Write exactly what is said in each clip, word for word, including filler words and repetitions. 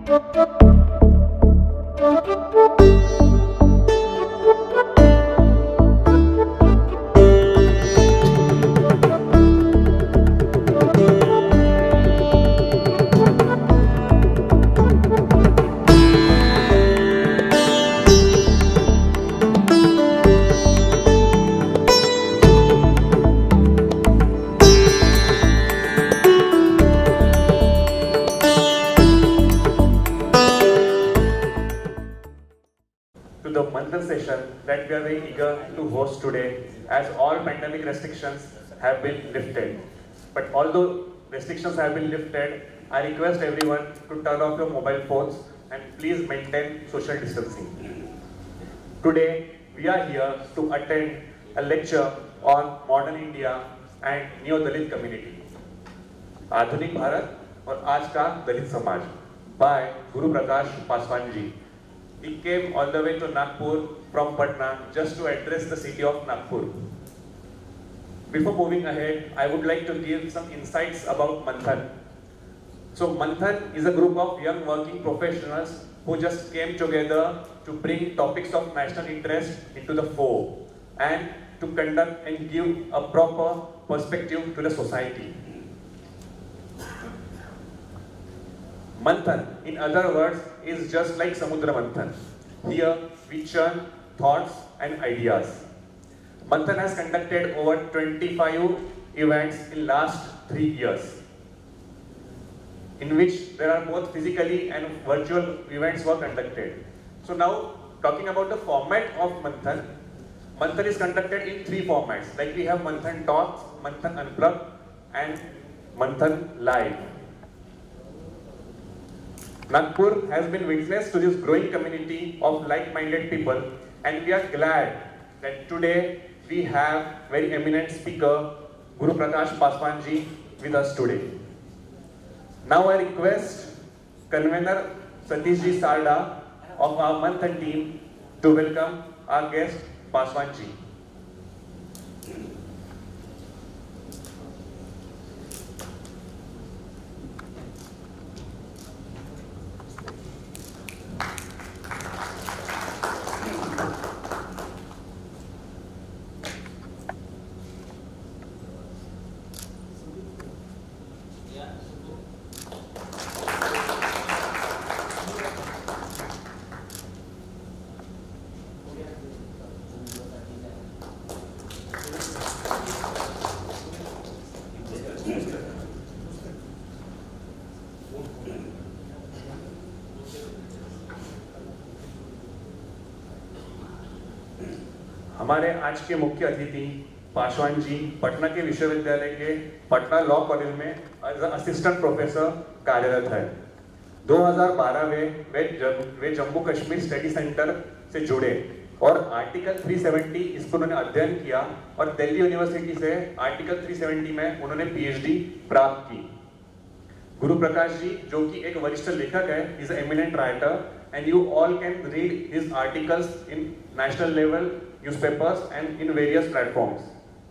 To the Manthan session that we are very eager to host today, as all pandemic restrictions have been lifted. But although restrictions have been lifted, I request everyone to turn off your mobile phones and please maintain social distancing. Today, we are here to attend a lecture on modern India and Neo-Dalit community. आधुनिक भारत और आज का दलित समाज by Guru Prakash Paswan ji. He came all the way to Nagpur from Patna just to address the city of Nagpur. Before moving ahead, I would like to give some insights about Manthan. So Manthan is a group of young working professionals who just came together to bring topics of national interest into the fore and to conduct and give a proper perspective to the society. Manthan, in other words, is just like Samudra Manthan. Here, we churn thoughts and ideas. Manthan has conducted over twenty-five events in last three years, in which there are both physically and virtual events were conducted. So now, talking about the format of Manthan, Manthan is conducted in three formats. Like we have Manthan Talks, Manthan Unplugged, and Manthan Live. Nagpur has been witness to this growing community of like-minded people, and we are glad that today we have very eminent speaker Guru Prakash Paswan ji with us today. Now I request convener Satish ji Sarda of our Manthan team to welcome our guest Paswan ji. हमारे आज के मुख्य अतिथि पासवान जी पटना के विश्वविद्यालय के Patna law college में as assistant professor कार्यरत है। दो हज़ार बारह में वे वे जम्मू कश्मीर स्टडी सेंटर से जुड़े और आर्टिकल तीन सौ सत्तर इसको उन्होंने अध्ययन किया और दिल्ली यूनिवर्सिटी से आर्टिकल तीन सौ सत्तर में उन्होंने पीएचडी प्राप्त की। गुरु प्रकाश जी जो कि एक वरिष्ठ लेखक है, is eminent writer and you all can read his articles in national level newspapers and in various platforms.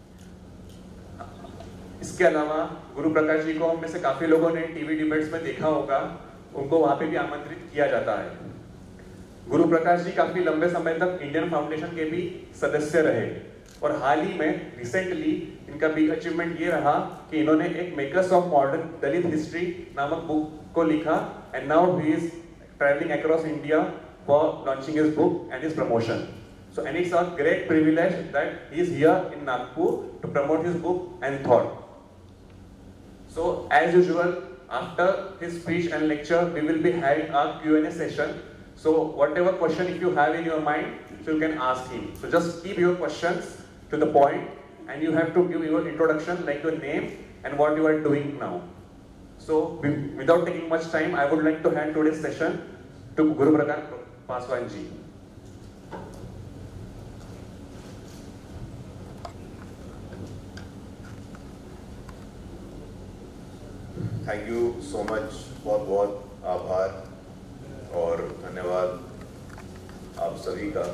इसके अलावा गुरु प्रकाश जी को हम में से काफी लोगों ने टीवी डिबेट्स में देखा होगा, उनको वहां पे भी आमंत्रित किया जाता है। गुरु प्रकाश जी काफी लंबे समय तक इंडियन फाउंडेशन के भी सदस्य रहे और हाल ही में रिसेंटली इनका बिग अचीवमेंट ये रहा कि इन्होंने एक makers of modern Dalit history नामक बुक को लिखा and now he is traveling across India for launching his book and his promotion. So, and it's a great privilege that he is here in Nagpur to promote his book and thought. So, as usual, after his speech and lecture, we will be having a Q and A session. So, whatever question if you have in your mind, so you can ask him. So, just keep your questions to the point, and you have to give your introduction, like your name and what you are doing now. So, without taking much time, I would like to hand today's session to Guru Prakash Paswan ji. Thank you so much, बहुत बहुत आभार और धन्यवाद आप सभी का.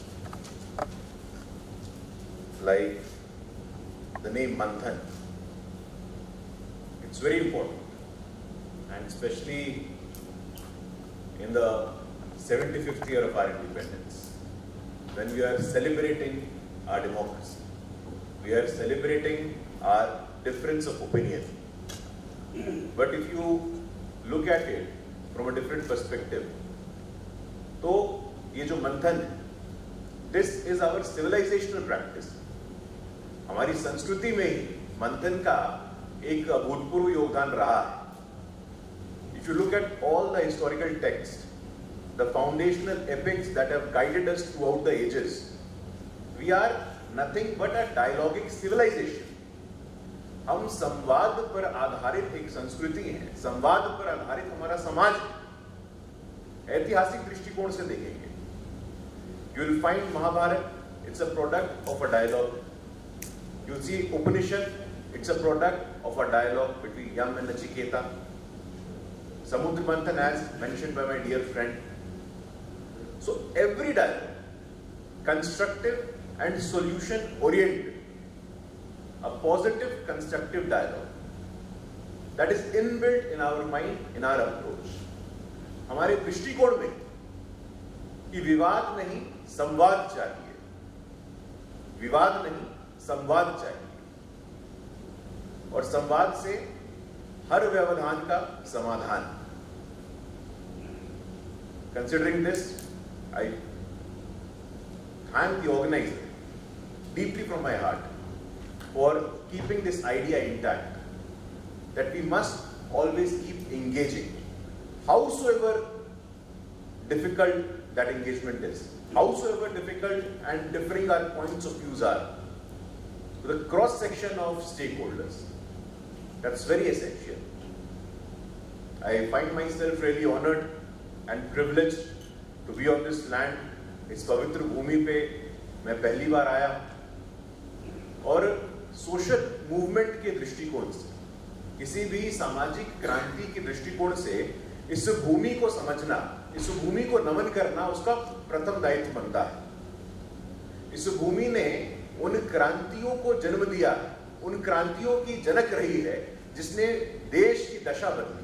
Like the name Manthan, it's very important. And especially in the seventy-fifth year of our independence, when we are celebrating our democracy, we are celebrating our difference of opinion. But if you look at it from a different perspective, तो ये जो मंथन है, this is our civilizational practice. हमारी संस्कृति में ही मंथन का एक अभूतपूर्व योगदान रहा है. If you look at all the historical texts, the foundational epics that have guided us throughout the ages, we are nothing but a dialogic civilization. हम संवाद पर आधारित एक संस्कृति है, संवाद पर आधारित हमारा समाज है. ऐतिहासिक दृष्टिकोण से देखेंगे, you will find Mahabharata, it's a product of a dialogue. You see Upanishad, it's a product of a dialogue between Yam and Nachiketa. Samudra Manthan, as mentioned by my dear friend. So every dialogue, constructive and solution oriented, a positive constructive dialogue that is inbuilt in our mind, in our approach. हमारे दृष्टिकोण में कि विवाद नहीं संवाद चाहिए, विवाद नहीं संवाद चाहिए, और संवाद से हर व्यवधान का समाधान. Considering this, I thank the organizer deeply from my heart for keeping this idea intact, that we must always keep engaging, howsoever difficult that engagement is, howsoever difficult and differing our points of views are, to the cross section of stakeholders. That's very essential. I find myself really honored and privileged to be on this land. इस पवित्र भूमि पे मैं पहली बार आया, और social movement के दृष्टिकोण से, किसी भी सामाजिक क्रांति के दृष्टिकोण से इस भूमि को समझना, इस भूमि को नमन करना उसका प्रथम दायित्व बनता है. इस भूमि ने उन क्रांतियों को जन्म दिया, उन क्रांतियों की जनक रही है जिसने देश की दशा बदली.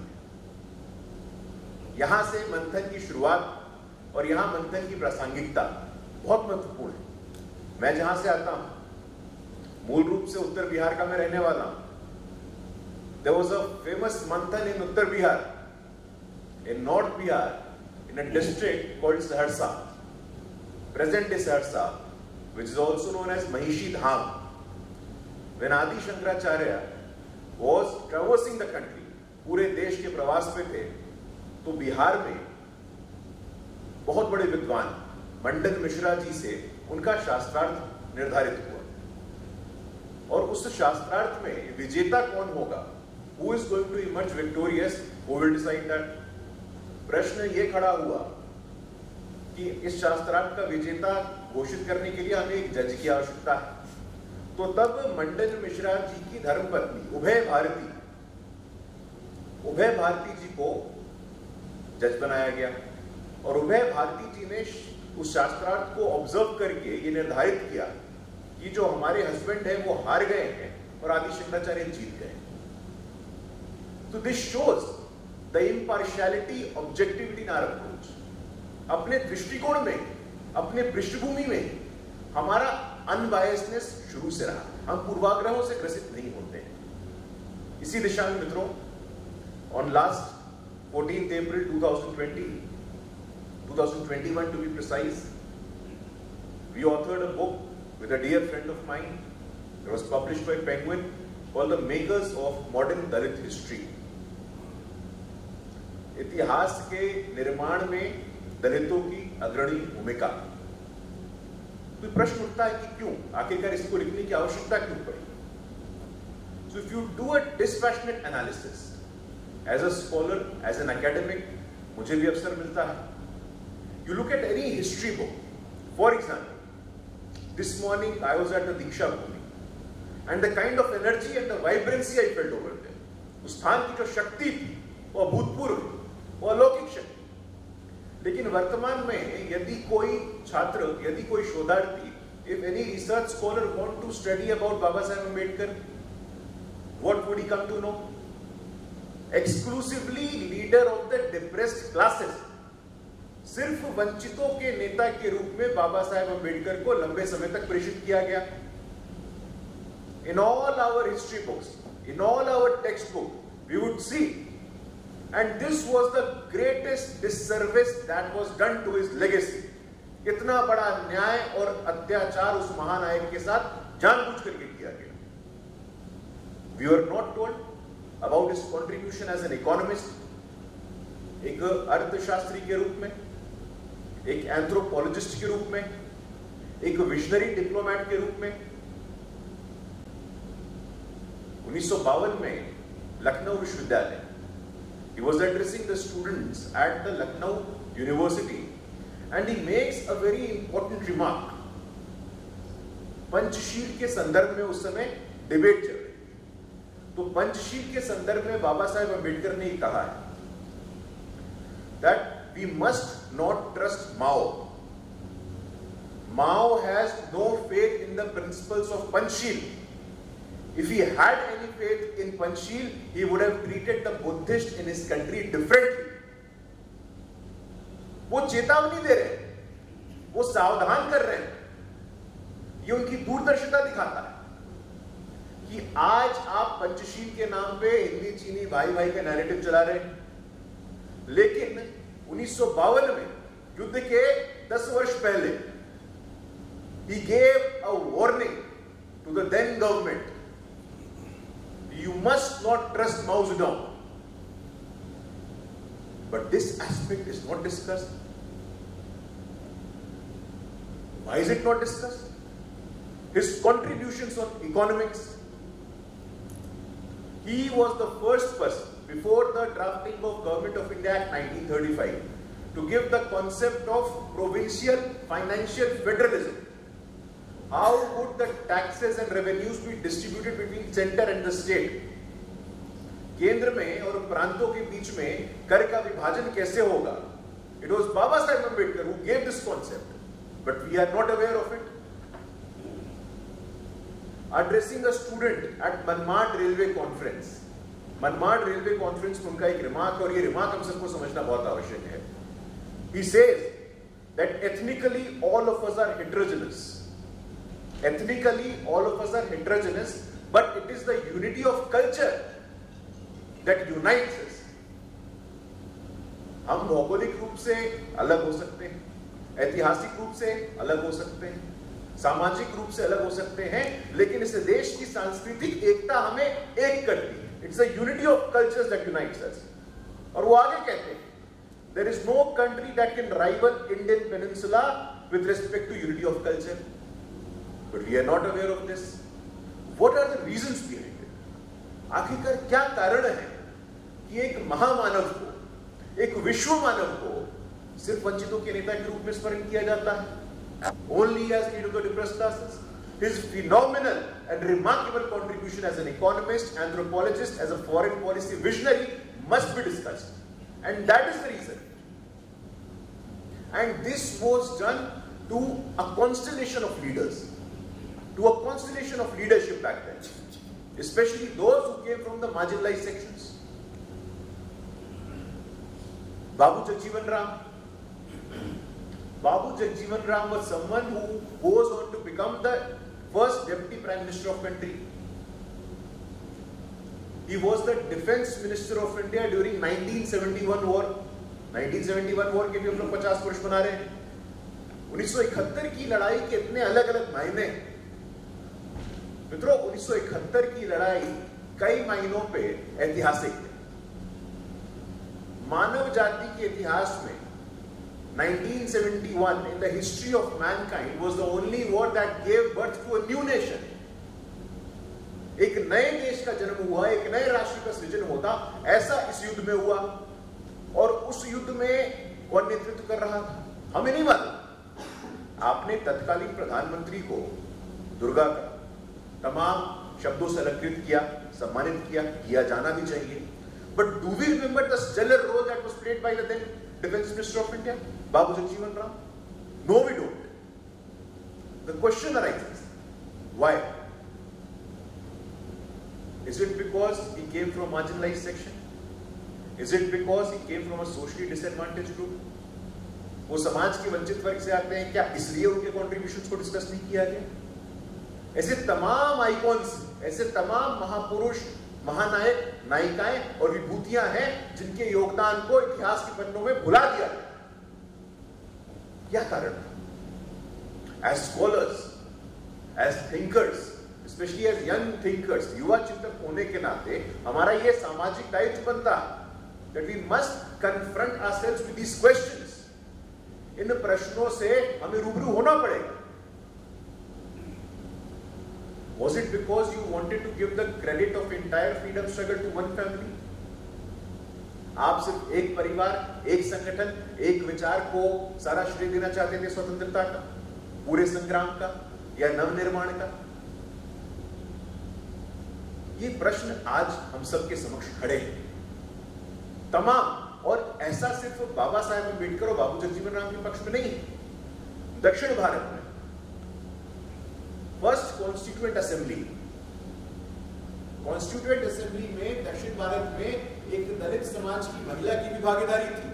यहां से मंथन की शुरुआत और यहां मंथन की प्रासंगिकता बहुत महत्वपूर्ण है. मैं जहां से आता हूं, मूल रूप से उत्तर बिहार का मैं रहने वाला हूं. There was a famous manthan in Uttar Bihar, in North Bihar, in a district called Saharsa, present day Saharsa, which is also known as Mahishi Dham. When Adi Shankaracharya was traversing the country, पूरे देश के प्रवास पे थे, तो बिहार में बहुत बड़े विद्वान मंडन मिश्रा जी से उनका शास्त्रार्थ निर्धारित हुआ, और उस शास्त्रार्थ में विजेता कौन होगा, who is going to emerge victorious, who will decide that. प्रश्न ये खड़ा हुआ कि इस शास्त्रार्थ का विजेता घोषित करने के लिए हमें एक जज की आवश्यकता है. तो तब मंडन मिश्रा जी की धर्मपत्नी उभय भारती, उभय भारती जी को जज बनाया गया, और उभय भारती जी ने उस शास्त्रार्थ को ऑब्जर्व करके ये निर्धारित किया कि जो हमारे हस्बैंड हैं वो हार गए हैं और आदि शंकराचार्य जीत गए. तो this shows the impartiality, objectivity in our approach. अपने दृष्टिकोण में, अपने पृष्ठभूमि में हमारा अनबायसनेस शुरू से रहा. हम पूर्वाग्रहों से ग्रसित नहीं होते हैं. इसी दिशा में मित्रों, on last fourteenth April twenty twenty, twenty twenty-one to be precise, we authored a book with a dear friend of mine. It was published by Penguin, called The Makers of Modern Dalit History. इतिहास के निर्माण में दलितों की अग्रणी भूमिका. तो प्रश्न उठता है कि क्यों, आखिरकार इसको लिखने की आवश्यकता क्यों पड़ी. So if you do a dispassionate analysis, as a scholar, as an academic, मुझे भी अवसर मिलता है. You look at any history book. For example, this morning I was at the Diksha Bhumi, and the kind of energy and the vibrancy I felt over there, उस स्थान की जो शक्ति थी वो अभूतपूर्व, वो अलौकिक शक्ति. लेकिन वर्तमान में यदि कोई छात्र, यदि कोई शोधार्थी, if any research scholar want to study about Baba Saheb Ambedkar, what would he come to know? Exclusively leader of the depressed classes. सिर्फ वंचितों के नेता के रूप में बाबा साहेब अम्बेडकर को लंबे समय तक प्रेषित किया गया। In all our history books, in all our text book, we would see, and this was the greatest disservice that was done to his legacy. इतना बड़ा न्याय और अत्याचार उस महानायक के साथ जानबूझ करके किया गया। We are not told about his contribution as an economist, एक अर्थशास्त्री के रूप में, एक एंथ्रोपोलॉजिस्ट के रूप में, एक विजनरी डिप्लोमैट के रूप में। उन्नीस सौ बावन में लखनऊ विश्वविद्यालय, he was addressing the students at the Lucknow University and he makes a very important remark. Panchsheel के संदर्भ में उस समय डिबेट चल रही थी, तो पंचशील के संदर्भ में बाबा साहेब अम्बेडकर ने कहा है that we must not trust Mao. Mao has no faith in the principles of Panchsheel. If he had any faith in Panchsheel, he would have treated the Buddhist in his country differently. वो चेतावनी दे रहे हैं, वो सावधान कर रहे हैं। ये उनकी दूरदर्शिता दिखाता है कि आज आप पंचशील के नाम पे हिंदी चीनी भाई भाई का नैरेटिव चला रहे हैं, लेकिन उन्नीस सौ बावन में युद्ध के दस वर्ष पहले he gave a warning to the then government. You must not trust Mao Zedong. But this aspect is not discussed. Why is it not discussed? His contributions on economics. He was the first person before the drafting of Government of India Act nineteen thirty-five to give the concept of provincial financial federalism. How would the taxes and revenues be distributed between center and the state? केंद्र में और प्रांतों के बीच में कर का विभाजन कैसे होगा? It was Baba Saheb Ambedkar who gave this concept, but we are not aware of it. Addressing a student at Manmad Railway Conference, Manmad Railway Conference में उनका एक रिमार्क, और ये रिमार्क हम सबको समझना बहुत आवश्यक है. He says that ethnically all of us are heterogeneous. Ethnically, all of us are heterogeneous, but it is the unity of culture that unites us. हम भौगोलिक रूप से अलग हो सकते हैं, ऐतिहासिक रूप से अलग हो सकते हैं, सामाजिक रूप से अलग हो सकते हैं, लेकिन इस देश की सांस्कृतिक एकता हमें एक करती है. It's the unity of cultures that unites us. और वो आगे कहते हैं, there is no country that can rival Indian Peninsula with respect to unity of culture. But we are not aware of this. What are the reasons behind it? आखिरकार क्या कारण है कि एक महामानव को, एक विश्व मानव को सिर्फ वंचितों के नेता के रूप में स्मरण किया जाता है? Only as leader of the depressed classes. His phenomenal and remarkable contribution as an economist, anthropologist, as a foreign policy visionary must be discussed, and that is the reason. And this was done to a constellation of leaders. To a constellation of leadership back then, especially those who came from the marginalized sections. Babu Jagjeevan Ram. Babu Jagjeevan Ram was someone who goes on to become the first Deputy Prime Minister of country. He was the Defense Minister of India during nineteen seventy-one war. nineteen seventy-one war के भी हम लोग पचास वर्ष मना रहे हैं. उन्नीस सौ इकहत्तर की लड़ाई के इतने अलग अलग मायने. मित्रों, उन्नीस सौ इकहत्तर की लड़ाई कई मायनों पे ऐतिहासिक है. मानव जाति के इतिहास में nineteen seventy-one in the history of mankind was the only war that gave birth to a new nation. एक नए देश का जन्म हुआ, एक नए राष्ट्र का सृजन होता, ऐसा इस युद्ध में हुआ. और उस युद्ध में कौन नेतृत्व कर रहा था हमें नहीं मालूम. आपने तत्कालीन प्रधानमंत्री को दुर्गा का तमाम शब्दों से अलंकृत किया, सम्मानित किया, किया जाना भी चाहिए. But do we remember the stellar role that was played by the then Defense Minister of India, Babu Jagjeevan Ram? No, we don't. The question arises, why? Is it because he came from a marginalized section? Is it because he came from a socially disadvantaged group? वो समाज के वंचित वर्ग से आते हैं, क्या इसलिए उनके कॉन्ट्रीब्यूशंस को डिस्कस नहीं किया गया? ऐसे तमाम आइकॉन्स, ऐसे तमाम महापुरुष, महानायक, नायिकाएं और विभूतियां हैं जिनके योगदान को इतिहास के पन्नों में भुला दिया गया। क्या कारण? As scholars, as thinkers, specially as young thinkers, युवा चिंतक होने के नाते हमारा यह सामाजिक दायित्व बनता है that we must confront ourselves with these questions. इन प्रश्नों से हमें रूबरू होना पड़ेगा। Was it because you wanted to give the credit of entire freedom struggle to one family? आप सिर्फ एक परिवार, एक संगठन, एक विचार को सारा श्रेय देना चाहते थे स्वतंत्रता का, पूरे संग्राम का या नवनिर्माण का? ये प्रश्न आज हम सबके समक्ष खड़े हैं तमाम, और ऐसा सिर्फ बाबा साहेब अम्बेडकर और बाबू जगजीवन राम के पक्ष में नहीं है। दक्षिण भारत में first constituent assembly constituent assembly में दक्षिण भारत में एक दलित समाज की महिला की भी भागीदारी थी।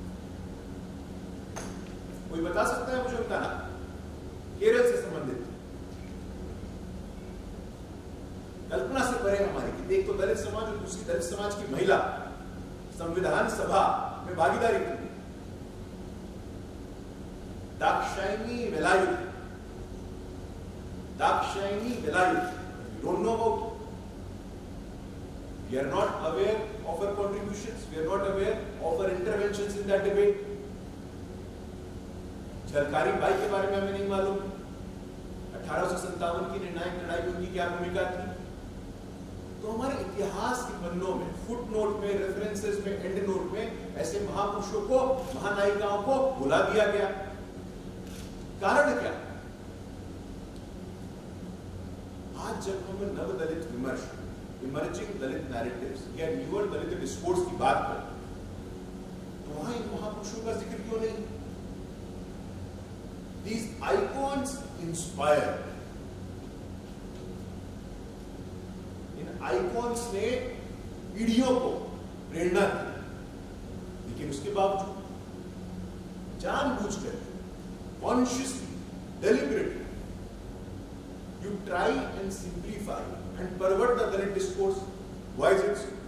कोई बता सकता है मुझे उनका नाम? केरल से संबंधित। कल्पना से परे हमारी कि एक तो दलित समाज और दूसरी दलित समाज की महिला संविधान सभा में भागीदारी की। Dakshayani Velayudh, Dakshayani Velayudh, you don't know about it. We are not aware of her contributions. We are not aware of her interventions in that debate. Jhalkari Bai के बारे में हमें नहीं मालूम अठारह सौ सत्तावन की निर्णायक लड़ाई में उनकी क्या भूमिका थी। तो हमारे इतिहास के पन्नों में, फुट नोट में, रेफरेंसेस में, एंड नोट में ऐसे महापुरुषों को, महानायिकाओं को भुला दिया गया। कारण क्या? आज जब हम नव दलित विमर्श, इमर्जिंग दलित नैरेटिव्स या न्यूअर दलित डिस्कोर्स की बात करते तो वहां इन महापुरुषों का जिक्र क्यों नहीं? These icons inspire. इन आइकॉन्स ने पीढ़ियों को प्रेरणा दी, लेकिन उसके बावजूद जानबूझकर, consciously, deliberately, you try and simplify and pervert the Dalit discourse. Why is it so?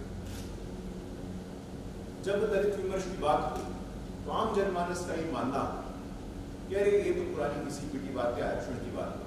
जब दलित विमर्श की बात हुई तो आम जनमानस का ये मानना कि अरे ये तो पुरानी किसी पीटी बात है, आरक्षण की बात है।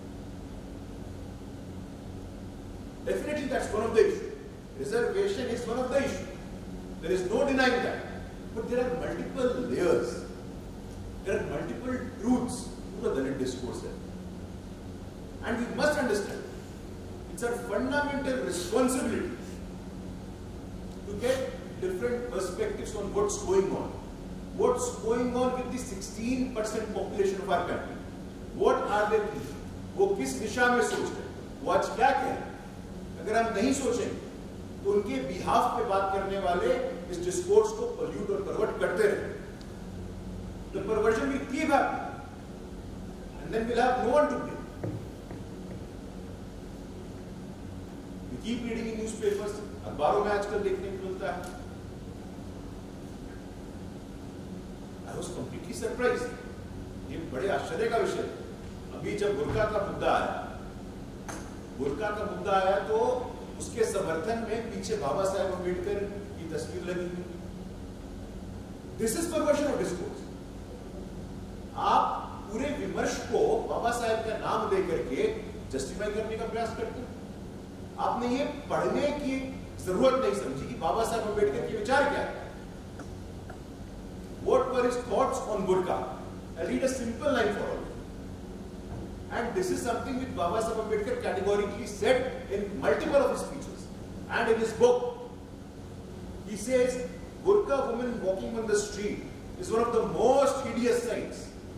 Definitely that's one of the issues. Reservation is one of the issues. There is no denying that. But there are multiple layers. There are multiple truths to the Dalit discourse. And we must understand, it's our fundamental responsibility to get different perspectives on what's going on. What's going on with the sixteen percent population of our country? What are they thinking? वो किस दिशा में सोच रहे हैं? वो आज क्या कह रहे हैं? अगर हम नहीं सोचेंगे तो उनके बिहाफ पे बात करने वाले इस डिस्कोर्स को पोल्यूट और परवर्ट करते रहे। The perversion will keep happening, and then we'll have no one to blame. We keep reading in newspapers, अखबारों में आजकल देखने को मिलता है। I was completely surprised. ये बड़े आश्चर्य का विषय। अभी जब बुर्का का मुद्दा आया, बुर्का का मुद्दा आया तो उसके समर्थन में पीछे बाबा साहेब अम्बेडकर की तस्वीर लगी हुई। This is perversion of discourse. आप पूरे विमर्श को बाबा साहेब का नाम दे करके जस्टिफाई करने का प्रयास करते हैं। आपने ये पढ़ने की जरूरत नहीं समझी कि बाबा साहेब अम्बेडकर के विचार क्या है। What were his thoughts on burqa? I'll read a simple line for all. And this is something which Baba Saheb Ambedkar categorically said in multiple of his speeches and in his book. He says, burqa woman walking on the street is one of the most hideous sights.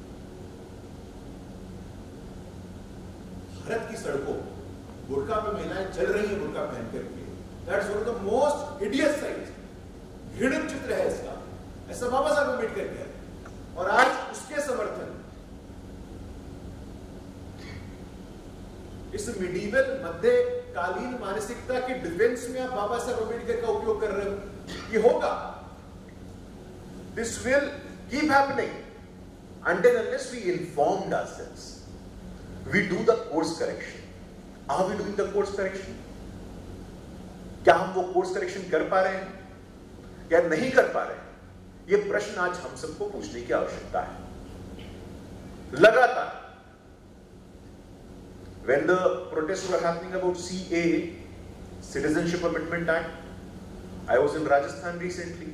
Bharat की सड़कों बुर्का पे महिलाएं चल रही हैं बुर्का पहन करके। That's one of the most hideous sights. घृणित चित्र है इसका, ऐसा बाबा साहब अम्बेडकर कह रहे हैं। और आज उसके समर्थन, इस मिडीवल मध्यकालीन मानसिकता के डिफेंस में आप बाबा साहब अम्बेडकर का उपयोग कर रहे हो। ये होगा, this will keep happening. until unless we informed ourselves, we do the course correction. Are we doing the course correction? क्या हम वो course correction कर पा रहे हैं या नहीं कर पा रहे हैं? ये प्रश्न आज हम सबको पूछने की आवश्यकता है। लगातार when the protests were happening about C A A, Citizenship Amendment Act, I was in Rajasthan recently.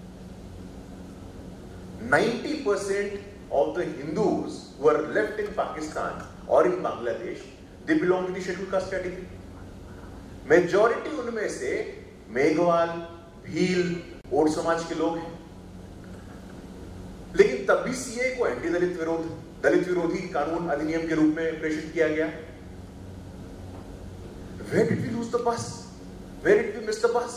ninety percent of the Hindus who are left in Pakistan or in Bangladesh, they belong to the scheduled caste category. Majority उनमें से मेघवाल, भील, और समाज के लोग हैं। लेकिन तब भी सीए को एंटी दलित विरोध दलित विरोधी कानून अधिनियम के रूप में प्रेषित किया गया। Where did we lose the bus? Where did we miss the bus?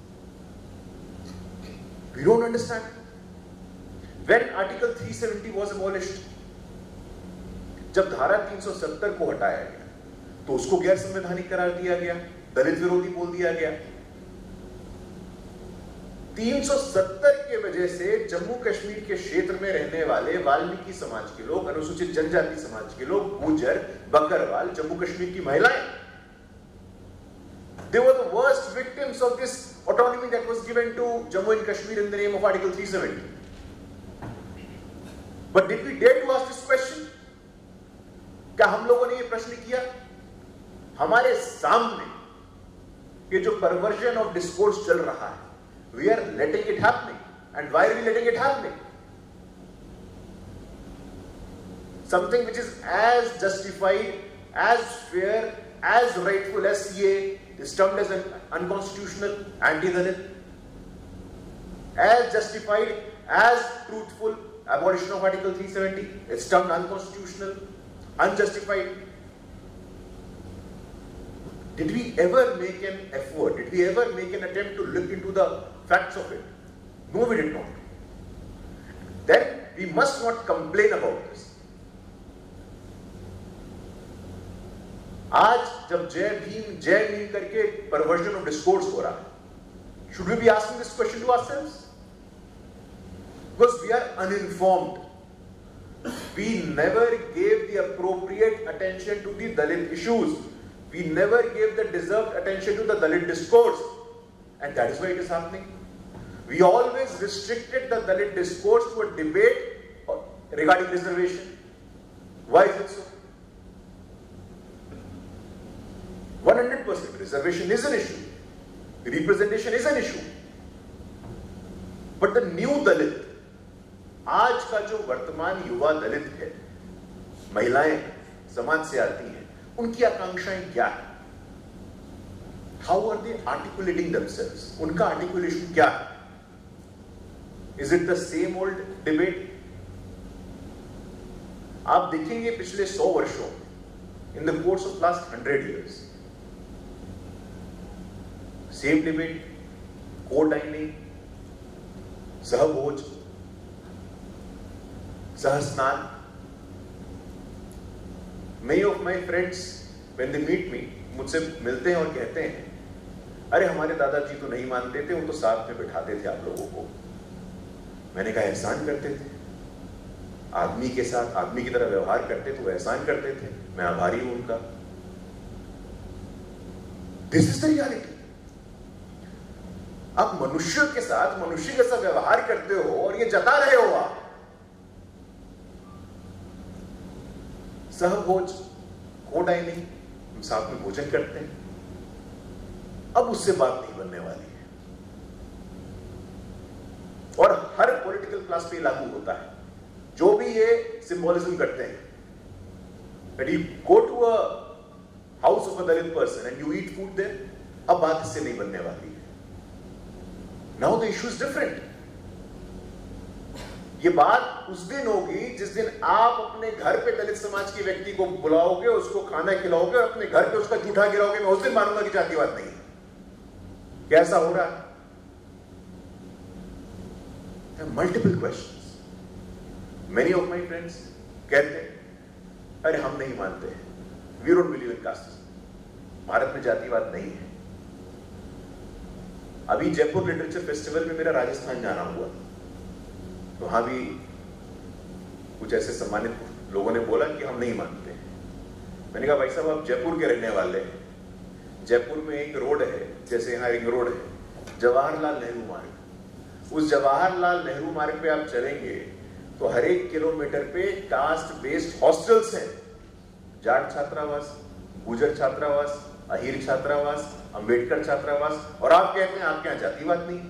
We don't understand. When Article three seventy was abolished, जब धारा तीन सौ सत्तर को हटाया गया, तो उसको गैर संवैधानिक करार दिया गया, दलित विरोधी बोल दिया गया। तीन सौ सत्तर के वजह से जम्मू कश्मीर के क्षेत्र में रहने वाले वाल्मीकि समाज के लोग, अनुसूचित जनजाति समाज के लोग, गुर्जर, बकरवाल, जम्मू कश्मीर की महिलाएं, they were the worst victims of this autonomy that was given to Jammu and Kashmir in the name of Article three seventy. But did we dare to ask this question? क्या हम लोगों ने ये प्रश्न किया? हमारे सामने ये जो perversion of discourse चल रहा है, we are letting it happening. And why are we letting it happening? Something which is as justified, as fair, as rightful as C A A is termed as an unconstitutional, anti-Dalit. As justified, as truthful, abolition of Article three seventy is termed unconstitutional, unjustified. Did we ever make an effort? Did we ever make an attempt to look into the facts of it? No, we did not. Then we must not complain about this. आज जब जय भीम जय भीम करके perversion of discourse हो रहा है, should we be asking this question to ourselves? Because we are uninformed. We never gave the appropriate attention to the Dalit issues. We never gave the deserved attention to the Dalit discourse. And that is why it is happening. We always restricted the Dalit discourse to a debate regarding reservation. Why is it so? one hundred percent reservation is an issue. Representation is an issue. But the new Dalit, आज का जो वर्तमान युवा दलित है, महिलाएं समाज से आती हैं, उनकी आकांक्षाएं क्या है? How are they articulating themselves? उनका articulation क्या है? Is it the same old debate? आप देखेंगे पिछले सौ वर्षों, in the course of last hundred years, same debate, co-dining, सहभोज, सहस्नान. Many of my friends, when they meet me, मुझसे मिलते हैं और कहते हैं, अरे हमारे दादाजी तो नहीं मानते थे, वो तो साथ में बिठाते थे आप लोगों को. मैंने कहा एहसान करते थे, आदमी के साथ आदमी की तरह व्यवहार करते थे, वो एहसान करते थे, मैं आभारी हूं उनका. This is the reality. आप मनुष्य के साथ मनुष्य के साथ व्यवहार करते हो और ये जता रहे हो आप. सहभोज, को-डाइनिंग, हम साथ में भोजन करते हैं. अब उससे बात नहीं बनने वाली है. और हर पॉलिटिकल क्लास पे लागू होता है. जो भी ये सिंबोलिज्म करते हैं, that you go to a house of a Dalit person and you eat food there, अब बात इससे नहीं बनने वाली है. Now the issue is different. ये बात उस दिन होगी जिस दिन आप अपने घर पे दलित समाज के व्यक्ति को बुलाओगे, उसको खाना खिलाओगे और अपने घर पे उसका जूठा गिराओगे. मैं उस दिन मानूंगा कि जातिवाद नहीं है. कैसा हो रहा है? There are multiple questions. Many of my friends कहते हैं, अरे हम नहीं मानते हैं, we don't believe in caste. Bharat में जातिवाद नहीं है. अभी जयपुर लिटरेचर फेस्टिवल में मेरा राजस्थान जाना हुआ, तो वहां भी कुछ ऐसे सम्मानित लोगों ने बोला कि हम नहीं मानते। मैंने कहा भाई साहब आप जयपुर के रहने वाले हैं, जयपुर में एक रोड है, जैसे यहाँ रिंग रोड है, जवाहरलाल नेहरू मार्ग, उस जवाहरलाल नेहरू मार्ग पे आप चलेंगे तो हर एक किलोमीटर पे कास्ट बेस्ड हॉस्टल्स हैं, जाट छात्रावास, गुजर छात्रावास, अहीर छात्रावास, अंबेडकर छात्रावास, और आप कहते हैं आपके यहां जातिवाद नहीं।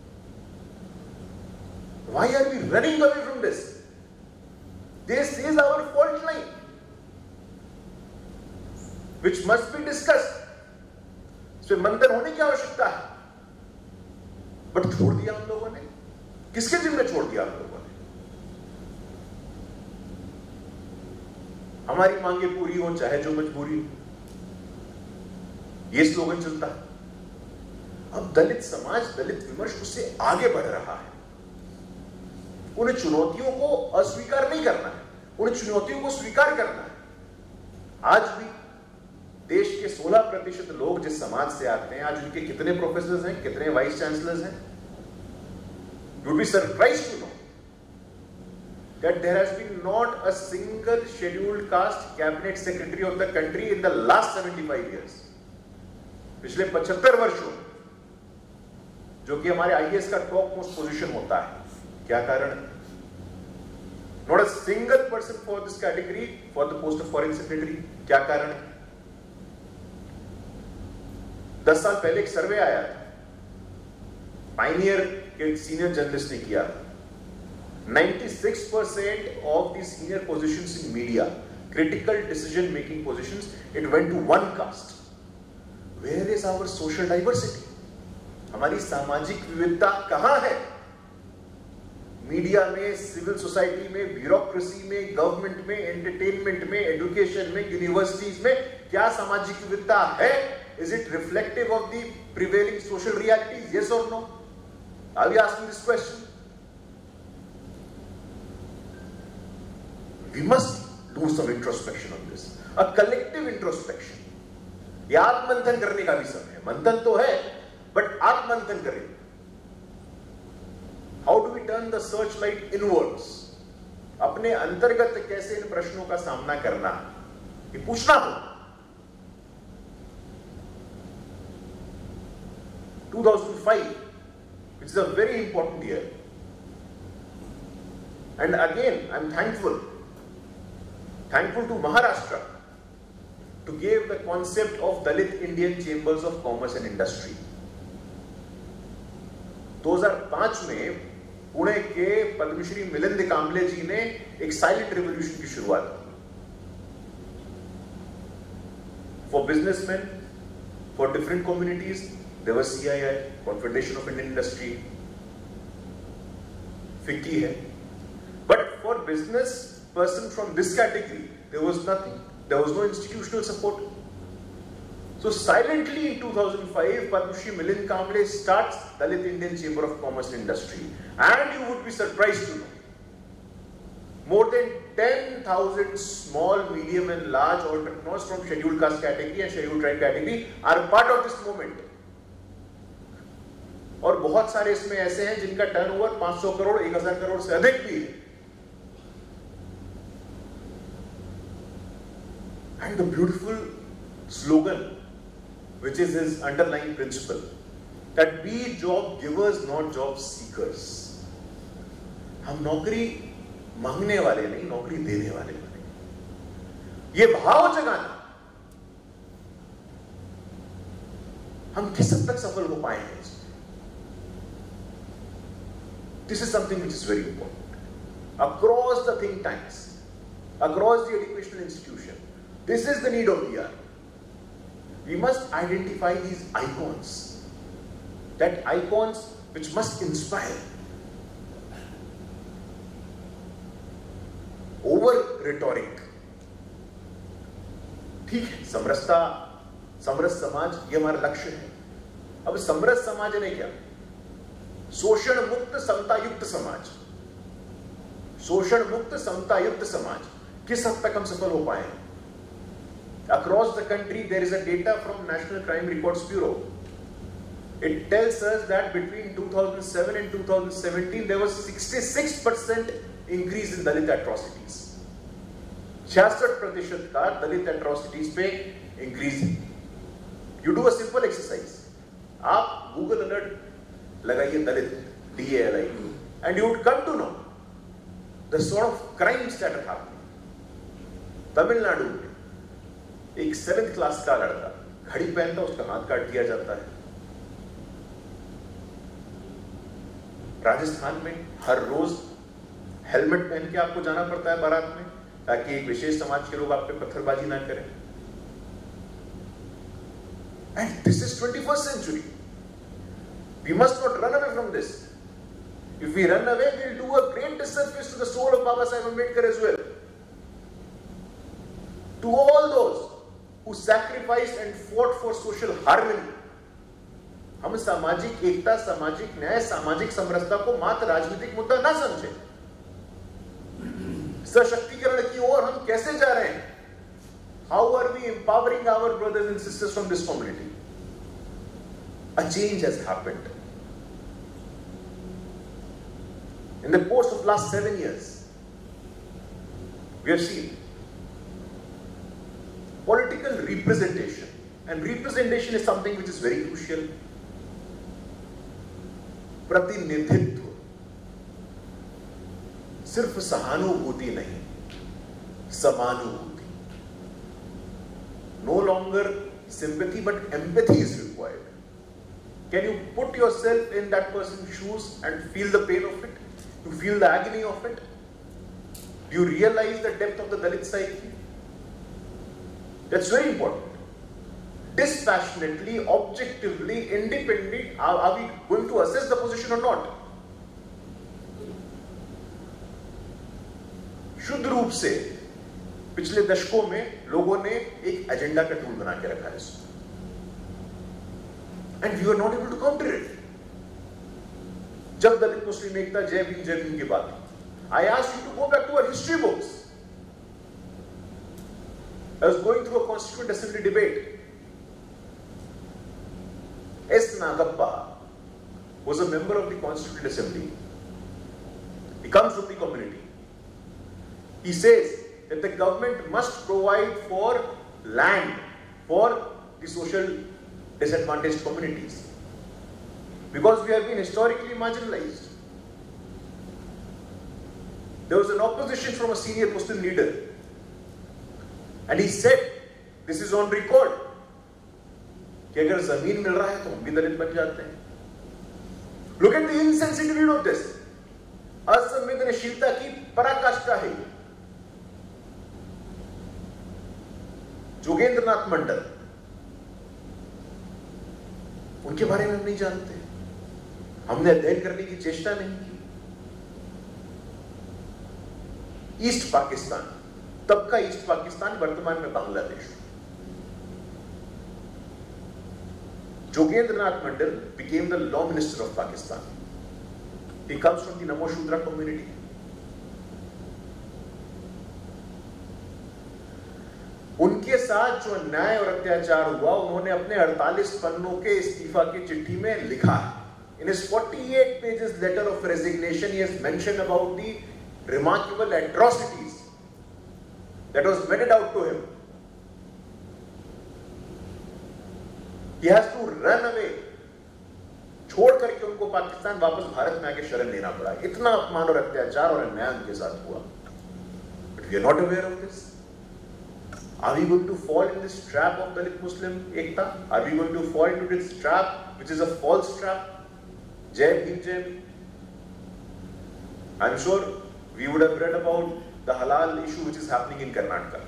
Why are we running away from this? This is our fault line, which must be discussed. इसमें मंथन होने की आवश्यकता है, बट छोड़ दिया हम लोगों ने। किसके जिम्मे छोड़ दिया हम लोगों ने? हमारी मांगे पूरी हो चाहे जो मजबूरी, ये स्लोगन चलता है। अब दलित समाज, दलित विमर्श उससे आगे बढ़ रहा है। उन्हें चुनौतियों को अस्वीकार नहीं करना है, उन्हें चुनौतियों को स्वीकार करना है। आज भी देश के सोलह प्रतिशत लोग जिस समाज से आते हैं, आज उनके कितने प्रोफेसर्स हैं, कितने वाइस चांसलर्स हैं? You will be surprised to know that there has been not a single scheduled caste cabinet secretary of the country in the last seventy-five years. पिछले पचहत्तर वर्षों, जो कि हमारे आईएएस का टॉप मोस्ट पोजीशन होता है। क्या कारण? Not a single person for this category for the post of foreign secretary. क्या कारण? दस साल पहले एक सर्वे आया था, पाइनियर के सीनियर जर्नलिस्ट ने किया। ninety-six percent of the senior positions in media, critical decision making positions, it went to one caste. Where is our social diversity? हमारी सामाजिक विविधता कहां है? मीडिया में, सिविल सोसाइटी में, ब्यूरोक्रेसी में, गवर्नमेंट में, एंटरटेनमेंट में, एजुकेशन में, यूनिवर्सिटीज में क्या सामाजिक विविधता है? Is it reflective of the prevailing social realities? Yes or no? Are we asking this question? We must do some introspection on this, a collective introspection. ये आत्ममंथन करने का भी समय है। मंथन तो है, बट आत्ममंथन करें। How do we turn the searchlight inwards? अपने अंतर्गत कैसे इन प्रश्नों का सामना करना, ये पूछना हो। two thousand five, which is a very important year, and again I'm thankful thankful to Maharashtra to give the concept of Dalit Indian Chambers of Commerce and Industry. दो हज़ार पाँच में पुणे के पद्मश्री मिलिंद कांबले जी ने एक साइलेंट रिवॉल्यूशन की शुरुआत की। For businessmen, for different communities, there was C I I, Confederation of Indian Industry, FICCI है, but for business person from this category, there was nothing. There was no institutional support. So silently in two thousand five, Padma Shri Milind Kamble starts Dalit Indian Chamber of Commerce and Industry, and you would be surprised to know more than ten thousand small, medium, and large entrepreneurs from scheduled caste category and scheduled tribe category are part of this movement. और बहुत सारे इसमें ऐसे हैं जिनका turnover पाँच सौ करोड़, एक हज़ार करोड़ से अधिक भी है। And the beautiful slogan, which is his underlying principle, that be job givers, not job seekers. हम नौकरी मांगने वाले नहीं, नौकरी देने वाले बने। ये भाव जगाना, हम किस हद तक सफल हो पाए हैं? This is something which is very important. Across the think tanks, across the educational institution, this is the need of the hour. We must identify these icons, that icons which must inspire over rhetoric. ठीक है, समरसता, समरस समाज, ये हमारा लक्ष्य है। अब समरस समाज ने क्या? शोषण मुक्त समता युक्त समाज, शोषण मुक्त समता युक्त समाज, किस हद तक हम सफल हो पाए? Across the country, there is a data from National Crime Records Bureau. It tells us that between two thousand seven and two thousand seventeen, there was sixty-six percent increase in Dalit atrocities. छियासठ प्रतिशत का दलित atrocities पे increase है. You do a simple exercise. आप Google alert लगाइए दलित D A L I and you would come to know the sort of crimes that are happening. Tamil Nadu में एक seventh class का लड़का घड़ी पहनता, उसका हाथ काट दिया जाता है. राजस्थान में हर रोज हेलमेट पहन के आपको जाना पड़ता है बारात में, ताकि एक विशेष समाज के लोग आप पे पत्थरबाजी ना करें. And this is twenty-first century. We must not run away from this. If we run away, we'll do a great disservice to the soul of Baba Saheb Ambedkar as well. To all those who sacrificed and fought for social harmony. हम सामाजिक एकता, सामाजिक न्याय, सामाजिक समरसता को मात्र राजनीतिक मुद्दा ना समझें. सशक्तिकरण की ओर हम कैसे जा रहे हैं? How are we empowering our brothers and sisters from this community? A change has happened. In the course of last seven years, we have seen political representation, and representation is something which is very crucial. प्रतिनिधित्व सिर्फ सहानुभूति नहीं, समानुभूति. No longer sympathy but empathy is required. Can you put yourself in that person's shoes and feel the pain of it? You feel the agony of it? Do you realize the depth of the Dalit psyche? That's very important. Dispassionately, objectively, independently, are, are we going to assess the position or not? शुद्ध रूप से पिछले दशकों में लोगों ने एक agenda का टूल बना के रखा है इसको. And we were not able to counter it. जब दलित मुस्लिम एकता, जय भीम जय भीम की बात, I asked you to go back to our history books. I was going through a Constituent Assembly debate. S. Nagappa was a member of the Constituent Assembly. He comes from the community. He says that the government must provide for land for the social disadvantaged communities, because we have been historically marginalized. There was an opposition from a senior Muslim leader, and he said, this is on record, कि अगर जमीन मिल रहा है तो हम भी दलित बन जाते हैं. Look at the insensitivity of this. असंवेदनशीलता की पराकाष्ठा है. जोगेंद्रनाथ मंडल, उनके बारे में हम नहीं जानते, हमने अध्ययन करने की चेष्टा नहीं की. ईस्ट पाकिस्तान, तब का ईस्ट पाकिस्तान, वर्तमान में Bangladesh. Jogendranath Mandal became the law minister of Pakistan. He comes from the Namo Shudra community. उनके साथ जो अन्याय और अत्याचार हुआ, उन्होंने अपने अड़तालीस पन्नों के इस्तीफा की चिट्ठी में लिखा है. In his forty-eight pages letter of resignation, he has mentioned about the remarkable atrocities that was meted out to him. He has to run away. छोड़ करके उनको पाकिस्तान वापस भारत में आके शरण लेना पड़ा. इतना अपमान और अत्याचार और अन्याय उनके साथ हुआ. But we are not aware of this. Are we going to fall in this trap of Dalit Muslim ekta? Are we going to fall into this trap, which is a false trap? Jai Bhim, Jai Bhim. I'm sure we would have read about the halal issue which is happening in Karnataka.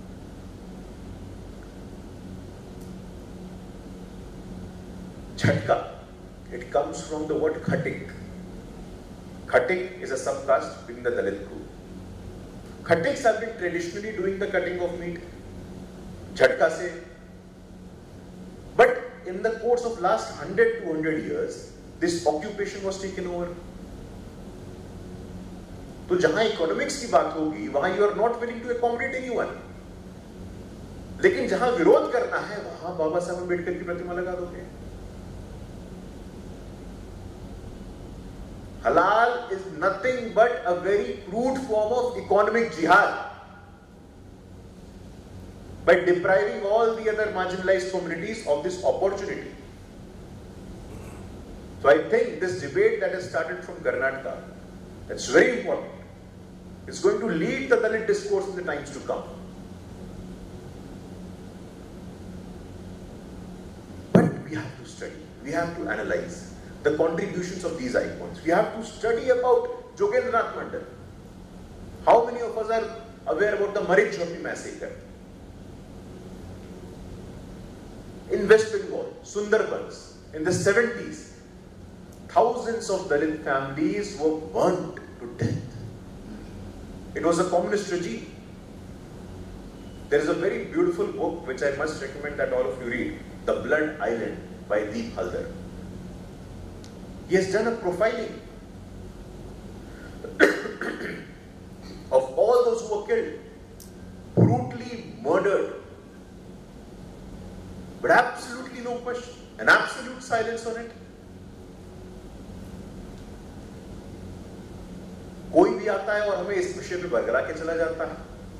Jhatka, it comes from the word Khatik. Khatik is a subcaste within the Dalit group. Khatiks have been traditionally doing the cutting of meat. Jhatka se. But in the course of last one hundred to two hundred years, this occupation was taken over. तो जहां economics की बात होगी, वहां you are not willing to accommodate anyone. लेकिन जहां विरोध करना है, वहां बाबा साहब अम्बेडकर की प्रतिमा लगा दोगे. Halal is nothing but a very crude form of economic jihad by depriving all the other marginalized communities of this opportunity. So I think this debate that has started from Karnataka, that's very important. It's going to lead the Dalit discourse in the times to come. But we have to study, we have to analyze the contributions of these icons. We have to study about Jogendranath Mandal. How many of us are aware about the Marich Jhoppi massacre? In West Bengal, Sundarbans, in the seventies, thousands of Dalit families were burnt to death. It was a communist regime. There is a very beautiful book which I must recommend that all of you read, The Blood Island by Deep Haldar. He has done a profiling of all those who were killed, brutally murdered, but absolutely no question, an absolute silence on it. कोई भी आता है और हमें इस विषय पे बरगला के चला जाता है।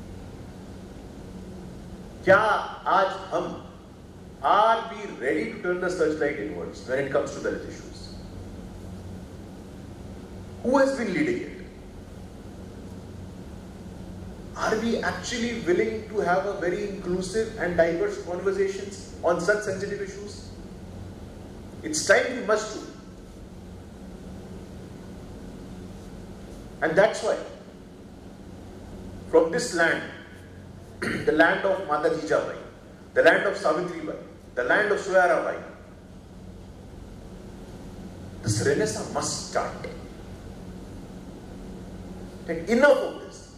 क्या आज हम are we ready to turn the searchlight inwards when it comes to Dalit issues? Who has been leading it? Are we actually willing to have a very inclusive and diverse conversations on such sensitive issues? It's time we must do. And that's why, from this land, the land of Mata Jijabai, the land of Savitribai, the land of Soyarabai, this renaissance must start. And enough of this.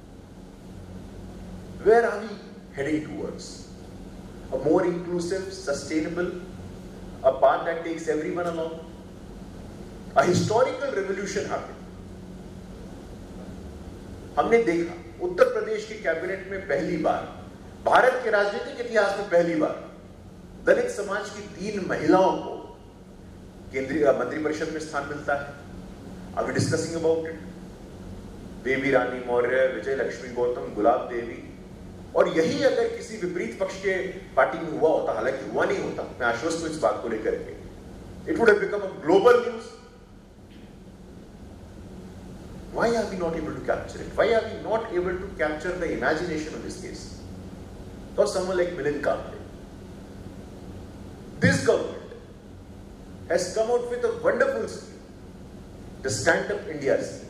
Where are we heading towards? A more inclusive, sustainable, a path that takes everyone along? A historical revolution happened. हमने देखा उत्तर प्रदेश की cabinet में पहली बार, भारत के राजनीतिक इतिहास में पहली बार दलित समाज की तीन महिलाओं को केंद्रीय मंत्रिपरिषद में स्थान मिलता है. Are we discussing about it? देवी रानी मौर्य, विजय लक्ष्मी गौतम, गुलाब देवी. और यही अगर किसी विपरीत पक्ष के पार्टी में हुआ होता, हालांकि हुआ नहीं होता, मैं आश्वस्त हूं इस बात को लेकर के, it would have become a global news. Why are we not able to capture it? Why are we not able to capture the imagination of this case? Or someone like Milind Kamble. This government has come out with a wonderful scheme, the Stand Up India scheme.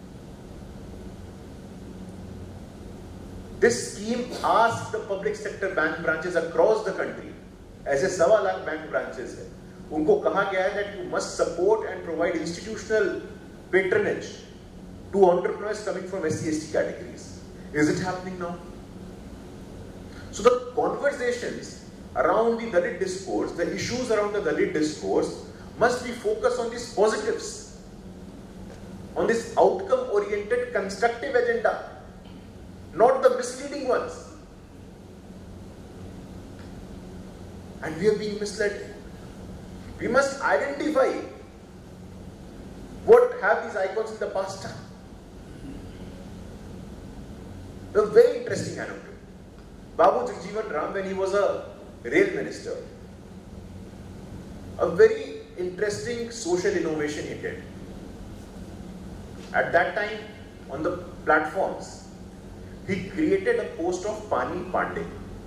This scheme asks the public sector bank branches across the country, ऐसे सवा lakh bank branches हैं, उनको कहा गया है that you must support and provide institutional patronage to entrepreneurs coming from S C S T categories. Is it happening now? So the conversations around the Dalit discourse, the issues around the Dalit discourse must be focused on these positives, on this outcome-oriented constructive agenda, not the misleading ones. And we are being misled. We must identify what have these icons in the past done. A very interesting anecdote. Babu Jagjeevan Ram, when he was a rail minister, a very interesting social innovation he did. At that time, on the platforms, he created a post of Pani Pandey.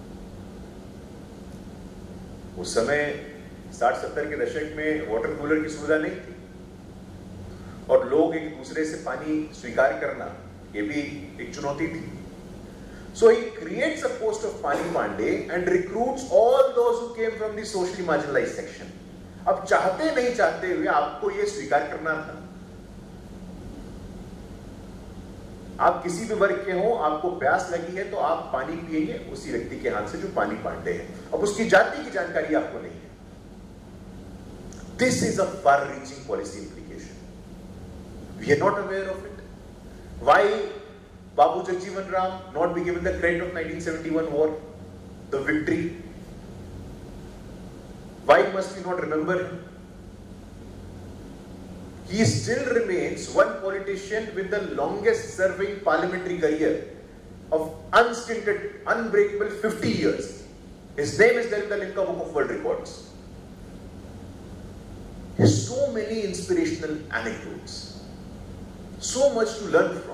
उस समय साठ सत्तर के दशक में water cooler की सुविधा नहीं थी और लोग एक दूसरे से पानी स्वीकार करना ये भी एक चुनौती थी. So he creates a post of Pani Pandey and recruits all those who came from the socially marginalized section. अब चाहते नहीं चाहते हुए आपको ये स्वीकार करना था. आप किसी भी वर्ग के हो, आपको प्यास लगी है तो आप पानी पिएंगे उसी व्यक्ति के हाथ से जो पानी पांडे है. अब उसकी जाति की जानकारी आपको नहीं है. This is a far-reaching policy implication. We are not aware of it. Why Babu Jagjeevan Ram not be given the credit of nineteen seventy-one war, the victory? Why must we not remember him? he still remains one politician with the longest serving parliamentary career of unstinted, unbreakable fifty years. His name is there in the Limca Book of World Records. There's so many inspirational anecdotes, so much to learn from,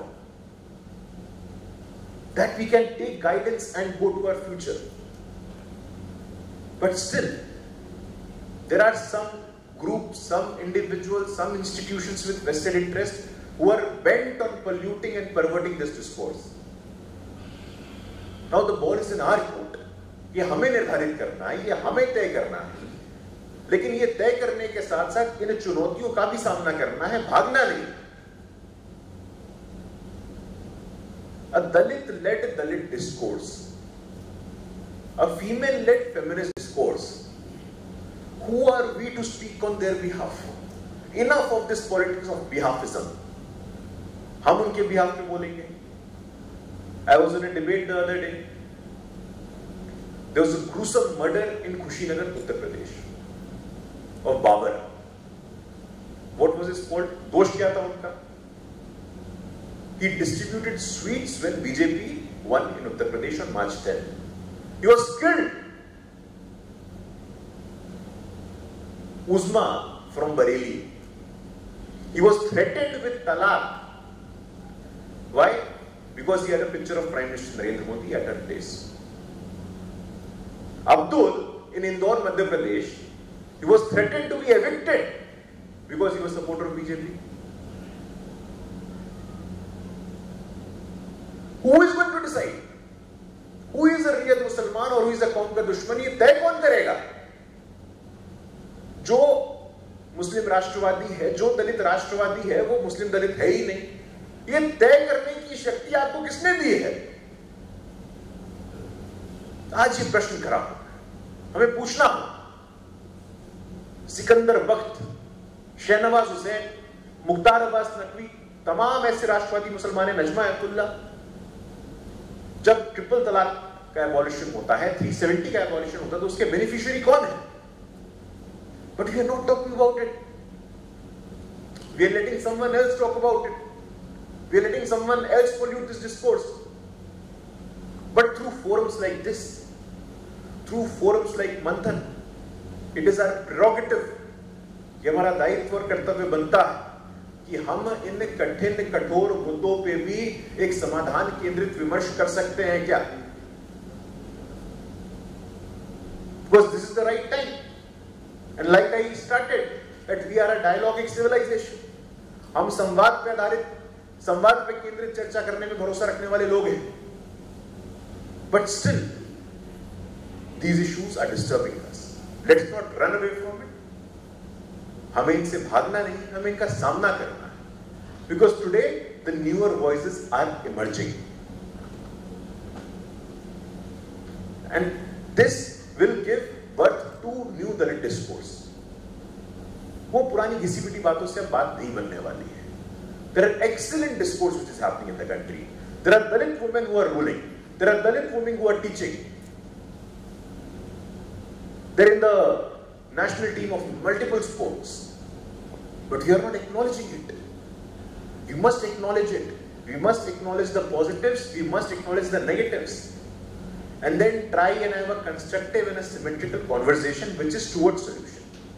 that we can take guidance and go to our future. But still, there are some groups, some individuals, some institutions with vested interest who are bent on polluting and perverting this discourse. Now the ball is in our court. ये हमें निर्धारित करना है, ये हमें तय करना है, लेकिन ये तय करने के साथ साथ इन चुनौतियों का भी सामना करना है, भागना नहीं. A Dalit-led Dalit discourse, a female-led feminist discourse. Who are we to speak on their behalf? Enough of this politics of behalfism. हम उनके behalf में बोलेंगे. I was in a debate the other day. There was a gruesome murder in Kushinagar, Uttar Pradesh, of Babar. What was his fault? दोष क्या था उनका? He distributed sweets when B J P won in Uttar Pradesh on March tenth. He was killed. Uzma from Bareilly. He was threatened with talaq. Why? Because he had a picture of Prime Minister Narendra Modi at her place. Abdul in Indore, Madhya Pradesh, he was threatened to be evicted because he was a supporter of B J P. Who is going to decide? Who is a real Musliman or who is a कौम का दुश्मन? ये तय कौन करेगा? जो मुस्लिम राष्ट्रवादी है, जो दलित राष्ट्रवादी है, वो मुस्लिम दलित है ही नहीं. ये तय करने की शक्ति आपको किसने दी है? आज ये प्रश्न खड़ा हो, हमें पूछना हो. सिकंदर बख्त, शहनवाज हुसैन, मुख्तार अब्बास नकवी, तमाम ऐसे राष्ट्रवादी मुसलमान, नजमा अब्दुल्ला, जब ट्रिपल तलाक का एबॉलिशन होता है, तीन सौ सत्तर का एबॉलिशन होता है, तो उसके बेनिफिशियरी कौन है? But we are not talking about it. We are letting someone else talk about it. We are letting someone else pollute this discourse. But through forums like this, through forums like Manthan, it is our prerogative, ये हमारा दायित्व और कर्तव्य बनता है कि हम इन कठिन कठोर मुद्दों पे भी एक समाधान केंद्रित विमर्श कर सकते हैं क्या? Because this is the right time. And like I started, that we are a dialogic civilization. हम संवाद पे आधारित, संवाद पे केंद्रित चर्चा करने में भरोसा रखने वाले लोग हैं. But still, these issues are disturbing us. Let's not run away from it. हमें इनसे भागना नहीं, हमें इनका सामना करना है. Because today, the newer voices are emerging. And this will give birth to new Dalit discourse. वो पुरानी घिसी पिटी बातों से अब बात नहीं बनने वाली है. There are excellent discourse which is happening in the country. There are Dalit women who are ruling. There are Dalit women who are teaching. They're in the national team of multiple sports. But we are not acknowledging it. We must acknowledge it. We must acknowledge the positives. We must acknowledge the negatives. And then try and have a constructive and a symmetrical conversation which is towards solution.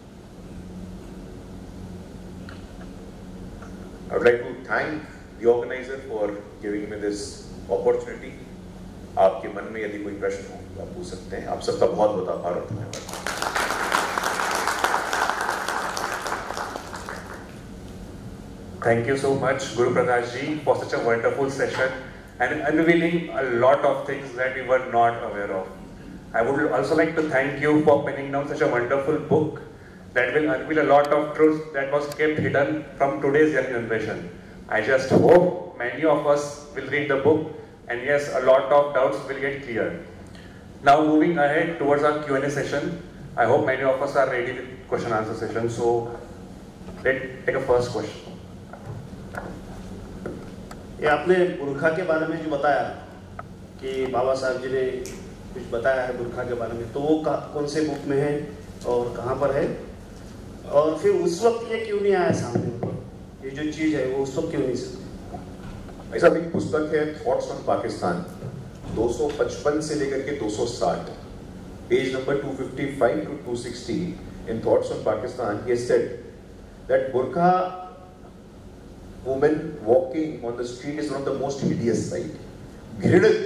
I would like to thank the organizer for giving me this opportunity. आपके मन में यदि कोई प्रश्न हो तो आप पूछ सकते हैं. आप सबका बहुत बहुत आभार और धन्यवाद. Thank you so much, Guru Prakash ji, for such a wonderful session and unveiling a lot of things that we were not aware of. I would also like to thank you for penning down such a wonderful book that will unveil a lot of truths that was kept hidden from today's young generation. I just hope many of us will read the book and yes, a lot of doubts will get cleared. Now moving ahead towards our Q and A session, I hope many of us are ready with question answer session. So let's take a first question. ये आपने बुरखा के बारे में जो बताया कि बाबा साहब जी ने कुछ बताया है बुरखा के बारे में, तो वो कौन से बुक में है और कहाँ पर है, और फिर उस वक्त ये क्यों नहीं आया सामने? जो चीज है वो उस वक्त क्यों नहीं सकती? ऐसा एक पुस्तक है थॉट्स ऑन पाकिस्तान, दो सौ पचपन से लेकर के दो सौ साठ, page number two fifty five to two sixty in thoughts on Pakistan, he said that burqa woman walking on the street is one of the most hideous sight, घृणित,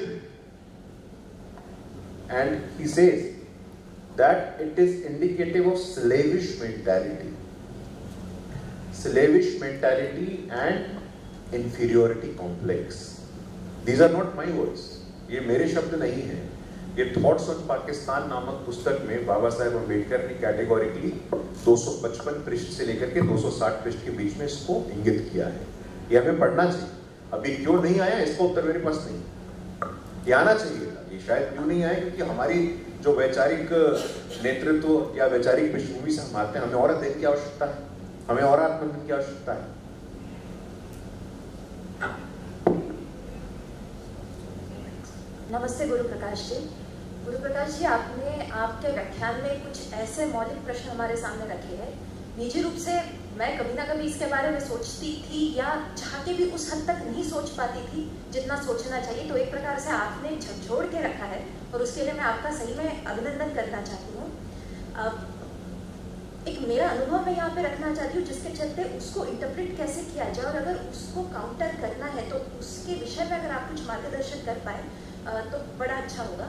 and he says that it is indicative of slavish mentality, slavish mentality and inferiority complex. These are not my words, ये मेरे शब्द नहीं हैं, ये thoughts on Pakistan नामक पुस्तक में बाबा साहेब अम्बेडकर ने कैटेगोरिकली दो सौ पचपन पृष्ठ से लेकर के दो सौ साठ पृष्ठ के बीच में इसको इंगित किया है। ये हमें पढ़ना चाहिए। अभी क्यों नहीं आया इसका उत्तर मेरे पास नहीं, ये आना चाहिए था। ये शायद क्यों नहीं आया क्योंकि हमारी जो वैचारिक नेतृत्व या वैचारिक पृष्ठभूमि से हम आते हैं, हमें और अध्ययन की आवश्यकता है, हमें और आत्मज्ञान की आवश्यकता है। नमस्ते गुरु प्रकाश जी। गुरु प्रकाश जी, आपने आपके व्याख्यान में कुछ ऐसे मौलिक प्रश्न हमारे सामने रखे हैं, निजी रूप से मैं कभी ना कभी इसके बारे में सोचती थी या चाह के भी उस हद तक नहीं सोच पाती थी जितना सोचना चाहिए। तो एक प्रकार से आपने झकझोर के रखा है और उसके लिए मैं आपका सही में अभिनंदन करना चाहती हूँ। एक मेरा अनुभव मैं यहाँ पे रखना चाहती हूँ जिसके चलते उसको इंटरप्रेट कैसे किया जाए और अगर उसको काउंटर करना है तो उसके विषय में अगर आप कुछ मार्गदर्शन कर पाए तो बड़ा अच्छा होगा।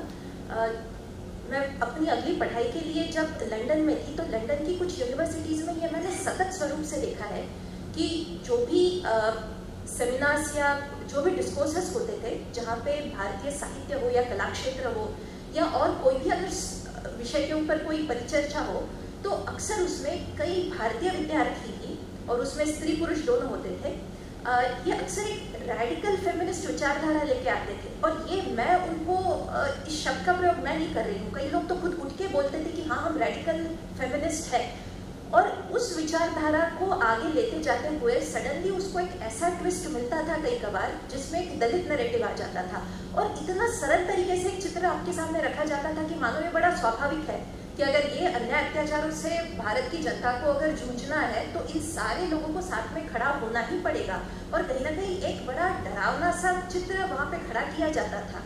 मैं अपनी अगली पढ़ाई के लिए जब लंदन में थी तो लंदन की कुछ यूनिवर्सिटीज़ में ये मैंने सतत स्वरूप से देखा है कि जो भी सेमिनार्स या जो भी डिस्कोर्सेस होते थे जहाँ पे भारतीय साहित्य हो या कला क्षेत्र हो या और कोई भी अगर विषय के ऊपर कोई परिचर्चा हो तो अक्सर उसमें कई भारतीय विद्यार्थी ही और उसमें स्त्री पुरुष दोनों होते थे, आ, ये अक्सर एक रेडिकल फेमिनिस्ट विचारधारा लेके आते थे। और ये मैं उनको इस शब्द का प्रयोग मैं नहीं कर रही हूँ, कई लोग तो खुद उठ के बोलते थे कि हाँ हम रेडिकल फेमिनिस्ट है, और उस विचारधारा को आगे लेते जाते हुए सडनली उसको एक ऐसा ट्विस्ट मिलता था कई कबार जिसमें एक दलित नैरेटिव आ जाता था और इतना सरल तरीके से एक चित्र आपके सामने रखा जाता था कि मानो ये बड़ा स्वाभाविक है कि अगर ये अन्याय अत्याचारों से भारत की जनता को अगर जूझना है तो इन सारे लोगों को साथ में खड़ा होना ही पड़ेगा। और कहीं ना कहीं एक बड़ा डरावना सा चित्र वहां पे खड़ा किया जाता था।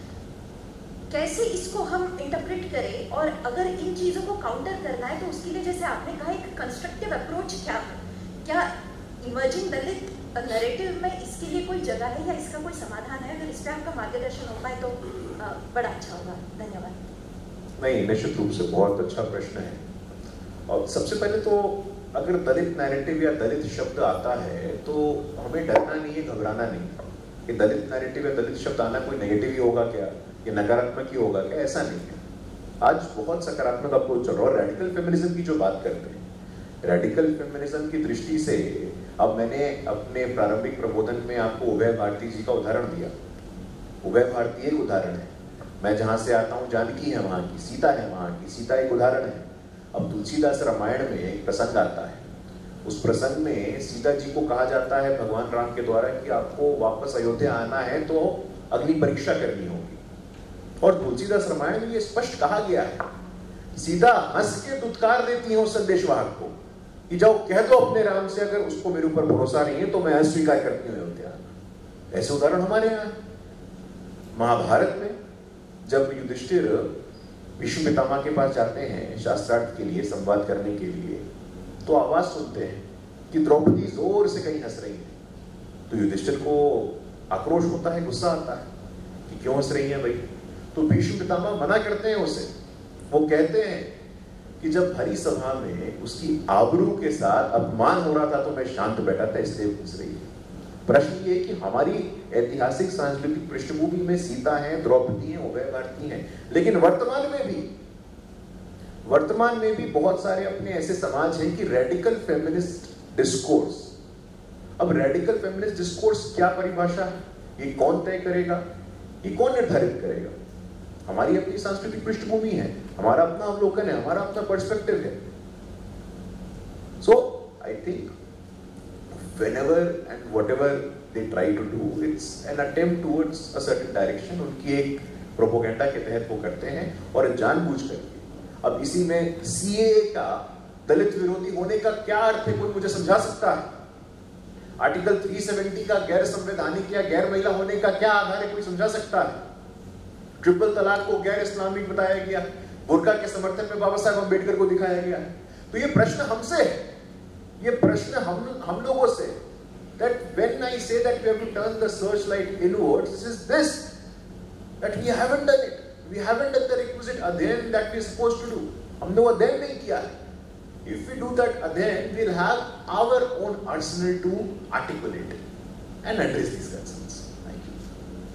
कैसे इसको हम इंटरप्रेट करें और अगर इन चीज़ों को काउंटर करना है तो उसके लिए जैसे आपने कहा एक कंस्ट्रक्टिव अप्रोच क्या है, क्या इमर्जिंग दलित नैरेटिव में इसके लिए कोई जगह है या इसका कोई समाधान है? अगर इस पर आपका मार्गदर्शन हो पाए तो बड़ा अच्छा होगा। धन्यवाद। नहीं, निश्चित रूप से बहुत अच्छा प्रश्न है। और सबसे पहले तो अगर दलित नैरेटिव या दलित शब्द आता है तो हमें डरना नहीं है, घबराना नहीं कि दलित नैरेटिव या दलित शब्द आना कोई नेगेटिव ही होगा क्या, ये नकारात्मक ही होगा क्या, ऐसा नहीं है। आज बहुत सकारात्मक अप्रोच चल रहा है। और रेडिकल फेमिनिज्म की जो बात करते हैं, रेडिकल फेमिनिज्म की दृष्टि से अब मैंने अपने प्रारंभिक प्रबोधन में आपको उभय भारती जी का उदाहरण दिया। उभय भारती एक उदाहरण है, मैं जहां से आता हूं जानकी है वहां की, सीता है वहां की, सीता एक उदाहरण है। अब तुलसीदास रामायण में एक प्रसंग आता है, उस प्रसंग में सीता जी को कहा जाता है भगवान राम के द्वारा कि आपको वापस अयोध्या आना है तो अग्नि परीक्षा करनी होगी। और तुलसीदास रामायण में ये स्पष्ट कहा गया है, सीता हंस के दुत्कार देती है उस संदेशवाहक को कि जाओ कह दो अपने राम से अगर उसको मेरे ऊपर भरोसा नहीं है तो मैं अस्वीकार करती हूँ अयोध्या। ऐसे उदाहरण हमारे यहाँ। महाभारत में जब युधिष्ठिर भीष्म पितामह के पास जाते हैं शास्त्रार्थ के लिए, संवाद करने के लिए, तो आवाज सुनते हैं कि द्रौपदी जोर से कहीं हंस रही है। तो युधिष्ठिर को आक्रोश होता है, गुस्सा आता है कि क्यों हंस रही है भाई। तो भीष्म पितामह मना करते हैं उसे। वो कहते हैं कि जब भरी सभा में उसकी आबरू के साथ अपमान हो रहा था तो मैं शांत बैठा था, इसलिए हंस रही है। प्रश्न ये कि हमारी ऐतिहासिक सांस्कृतिक पृष्ठभूमि में सीता है, द्रौपदी है, उभय भारती है, लेकिन वर्तमान में भी वर्तमान में भी बहुत सारे अपने ऐसे समाज हैं कि रेडिकल फेमिनिस्ट डिस्कोर्स। अब रेडिकल फेमिनिस्ट डिस्कोर्स क्या परिभाषा है, ये कौन तय करेगा, ये कौन निर्धारित करेगा? हमारी अपनी सांस्कृतिक पृष्ठभूमि है, हमारा अपना अवलोकन है, हमारा अपना पर्सपेक्टिव है। So I think whenever and whatever they try to do, it's an attempt towards a certain direction. उनकी एक प्रोपोगेंडा के तहत वो करते हैं और जानबूझ करके। अब इसी में सीएए का दलित विरोधी होने का क्या अर्थ है, कोई मुझे समझा सकता है? आर्टिकल तीन सौ सत्तर का गैर संवैधानिक या गैर महिला होने का क्या आधार है, कोई समझा सकता है? ट्रिपल तलाक को गैर इस्लामिक बताया गया, बुर्का के समर्थन में बाबा साहब अम्बेडकर को दिखाया गया है। तो ये प्रश्न हमसे है, ये प्रश्न हम हम लोगों से, that when I say that we have to turn the searchlight inwards, this is this, that we haven't done it, we haven't done the requisite adhayan that we are supposed to do. हमने वो अध्ययन नहीं किया है. If we do that adhayan, we'll have our own arsenal to articulate and address these concerns. Thank you.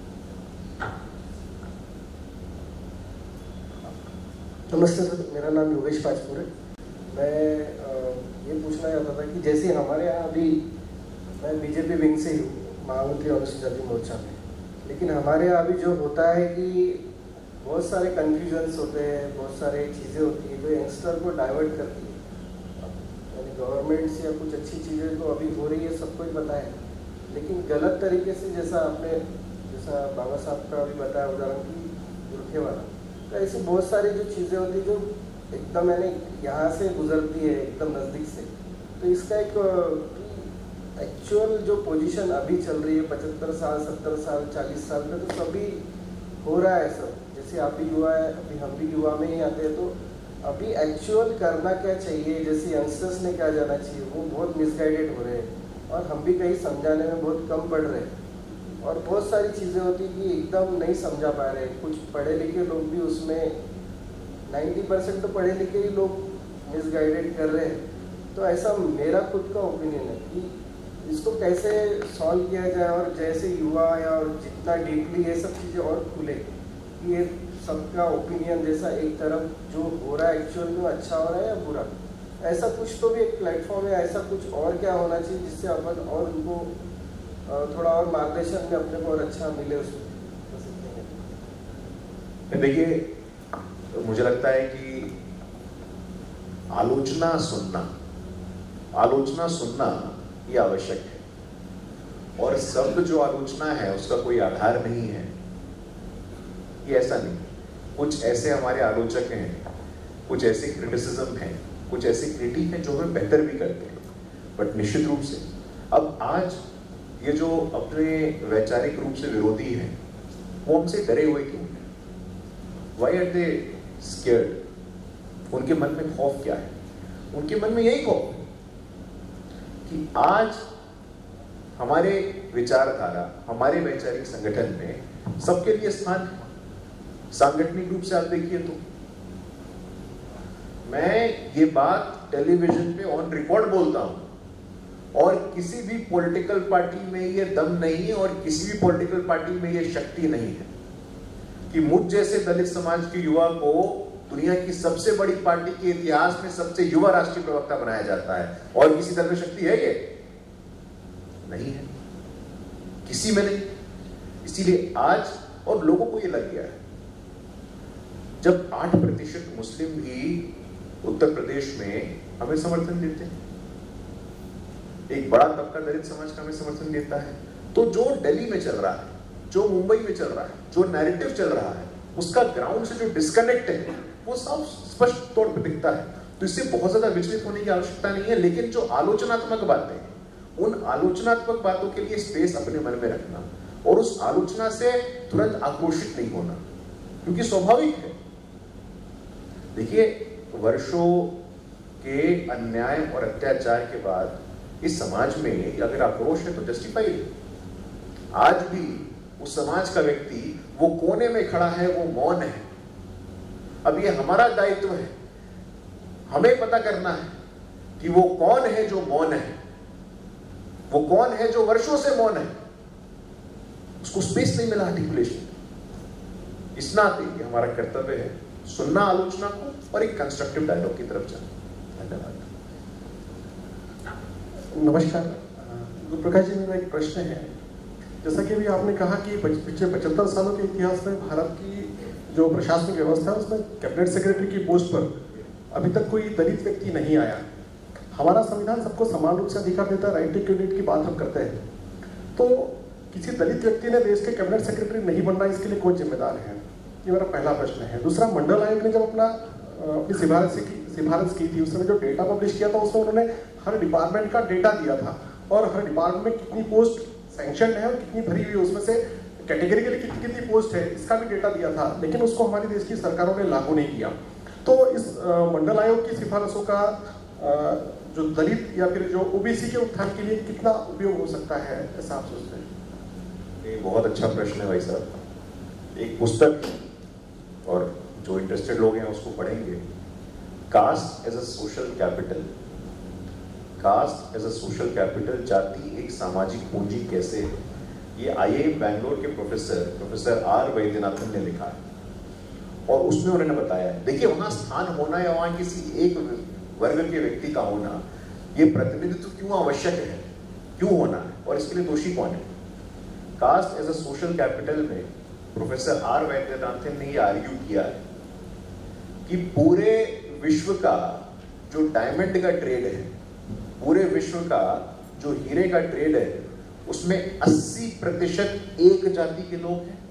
नमस्ते sir, मेरा नाम योगेश पाचपुर है। मैं आ, ये पूछना चाहता था कि जैसे हमारे यहाँ अभी मैं बीजेपी विंग से ही हूँ, महामंत्री अनुसूचित जाति मोर्चा में, लेकिन हमारे यहाँ अभी जो होता है कि बहुत सारे कन्फ्यूजन्स होते हैं, बहुत सारे चीज़ें होती हैं जो यंगस्टर को डाइवर्ट करती है। यानी गवर्नमेंट से या कुछ अच्छी चीज़ें तो अभी हो रही है, सबको ही पता है, लेकिन गलत तरीके से, जैसा आपने जैसा बाबा साहब का अभी बताया उदाहरण की गुरखे वाला, तो ऐसी बहुत सारी जो चीज़ें होती है जो एकदम यानी यहाँ से गुजरती है एकदम नज़दीक से। तो इसका एक एक्चुअल जो पोजीशन अभी चल रही है पचहत्तर साल, सत्तर साल, चालीस साल में, तो सभी हो रहा है सब। जैसे आप भी युवा है, अभी हम भी युवा में ही आते हैं, तो अभी एक्चुअल करना क्या चाहिए, जैसे यंगस्टर्स ने क्या जाना चाहिए, वो बहुत मिसगाइडेड हो रहे हैं और हम भी कहीं समझाने में बहुत कम पड़ रहे हैं। और बहुत सारी चीज़ें होती कि एकदम नहीं समझा पा रहे। कुछ पढ़े लिखे लोग भी उसमें, नाइन्टी परसेंट तो पढ़े लिखे ही लोग मिसगाइडेड कर रहे हैं। तो ऐसा मेरा खुद का ओपिनियन है कि इसको कैसे सॉल्व किया जाए और जैसे युवा या और जितना डीपली ये सब चीज़ें और खुले कि ये सबका ओपिनियन जैसा एक तरफ जो हो रहा है एक्चुअल में अच्छा हो रहा है या बुरा, ऐसा कुछ तो भी एक प्लेटफॉर्म है, ऐसा कुछ और क्या होना चाहिए जिससे अपन और उनको थोड़ा और मार्गदर्शन में अपने को और अच्छा मिले उसमें। देखिए, मुझे लगता है कि आलोचना सुनना आलोचना सुनना ये आवश्यक है, और सब जो आलोचना है उसका कोई आधार नहीं है, ये ऐसा नहीं। कुछ ऐसे हमारे आलोचक हैं, कुछ ऐसे क्रिटिसिज्म हैं, कुछ ऐसे क्रिटिक हैं जो हमें बेहतर भी करते हैं, बट निश्चित रूप से अब आज ये जो अपने वैचारिक रूप से विरोधी हैं वो हमसे डरे हुए क्यों हैं? Why are they scared? उनके मन में खौफ क्या है? उनके मन में यही खौफ है कि आज हमारे विचारधारा, हमारे वैचारिक संगठन में सबके लिए स्थान है। सांगठनिक रूप से आप देखिए तो मैं ये बात टेलीविजन पे ऑन रिकॉर्ड बोलता हूं, और किसी भी पॉलिटिकल पार्टी में ये दम नहीं है और किसी भी पॉलिटिकल पार्टी में ये शक्ति नहीं है कि मुझ जैसे दलित समाज के युवा को दुनिया की सबसे बड़ी पार्टी के इतिहास में सबसे युवा राष्ट्रीय प्रवक्ता बनाया जाता है। और किसी दल में शक्ति है ये? नहीं है, किसी में नहीं। इसीलिए आज, और लोगों को ये लग गया है, जब आठ प्रतिशत मुस्लिम भी उत्तर प्रदेश में हमें समर्थन देते हैं, एक बड़ा तबका दलित समाज का हमें समर्थन देता है, तो जो दिल्ली में चल रहा है, जो मुंबई में चल रहा है, जो नैरेटिव चल रहा है, उसका ग्राउंड से जो डिस्कनेक्ट है वो साफ स्पष्ट तौर पर दिखता है। तो इससे बहुत ज्यादा विचलित होने की आवश्यकता नहीं है, लेकिन जो आलोचनात्मक बातें हैं, उन आलोचनात्मक बातों के लिए स्पेस अपने मन में रखना और उस आलोचना से तुरंत आक्रोशित नहीं होना, क्योंकि स्वाभाविक है। देखिए, वर्षों के अन्याय और अत्याचार के बाद इस समाज में अगर आक्रोश है तो जस्टिफाइड है। आज भी उस समाज का व्यक्ति वो कोने में खड़ा है, वो मौन है। अब ये हमारा दायित्व है, हमें पता करना है कि वो कौन है जो मौन है, वो कौन है जो वर्षों से मौन है, उसको स्पेस नहीं मिला आर्टिकुलेशन। इस नाते ये हमारा कर्तव्य है सुनना आलोचना को और एक कंस्ट्रक्टिव डायलॉग की तरफ जाना। धन्यवाद। नमस्कार गुरु प्रकाश जी, मेरा एक प्रश्न है। जैसा कि अभी आपने कहा कि पिछले पचहत्तर सालों के इतिहास में भारत की जो प्रशासनिक व्यवस्था है उसमें कैबिनेट सेक्रेटरी की पोस्ट पर अभी तक कोई दलित व्यक्ति नहीं आया। हमारा संविधान सबको समान रूप से अधिकार देता है, राइट टू यूनिट की बात हम करते हैं, तो किसी दलित व्यक्ति ने देश के कैबिनेट सेक्रेटरी नहीं बनना, इसके लिए कौन जिम्मेदार है? ये मेरा पहला प्रश्न है। दूसरा, मंडल आयोग ने जब अपना अपनी सिफारिश की सिफारिश की थी, उस समय जो डेटा पब्लिश किया था उसमें उन्होंने हर डिपार्टमेंट का डेटा दिया था, और हर डिपार्टमेंट में कितनी पोस्ट सैंक्शन है और कितनी भरी हुई है, उसमें से कैटेगरी के लिए कितनी कितनी पोस्ट है, इसका भी डेटा दिया था, लेकिन उसको हमारी देश की सरकारों ने लागू नहीं किया। तो इस आ, मंडल आयोग की सिफारिशों का आ, जो दलित या फिर जो ओबीसी के उत्थान के लिए कितना उपयोग हो सकता है, ऐसा आप सोचते हैं? ये बहुत अच्छा प्रश्न है भाई साहब। एक पुस्तक, और जो इंटरेस्टेड लोग हैं उसको पढ़ेंगे, caste as a social capital, caste as a social capital, जाति एक सामाजिक पूंजी कैसे है, ये आईआईएम बैंगलोर के प्रोफेसर प्रोफेसर आर वैद्यनाथन ने लिखा है। और उसमें उन्होंने बताया है, देखिए वहां स्थान होना या वहां किसी एक वर्ग के व्यक्ति का होना, ये प्रतिनिधित्व क्यों आवश्यक है, क्यों होना है, और इसके लिए दोषी कौन है। Caste as a social capital में प्रोफेसर आर वैद्यनाथन ने ये आर्ग्यू किया है कि पूरे विश्व का जो डायमंड का ट्रेड है, पूरे विश्व का जो हीरे का ट्रेड है, उसमें अस्सी प्रतिशत एक जाति के लोग हैं।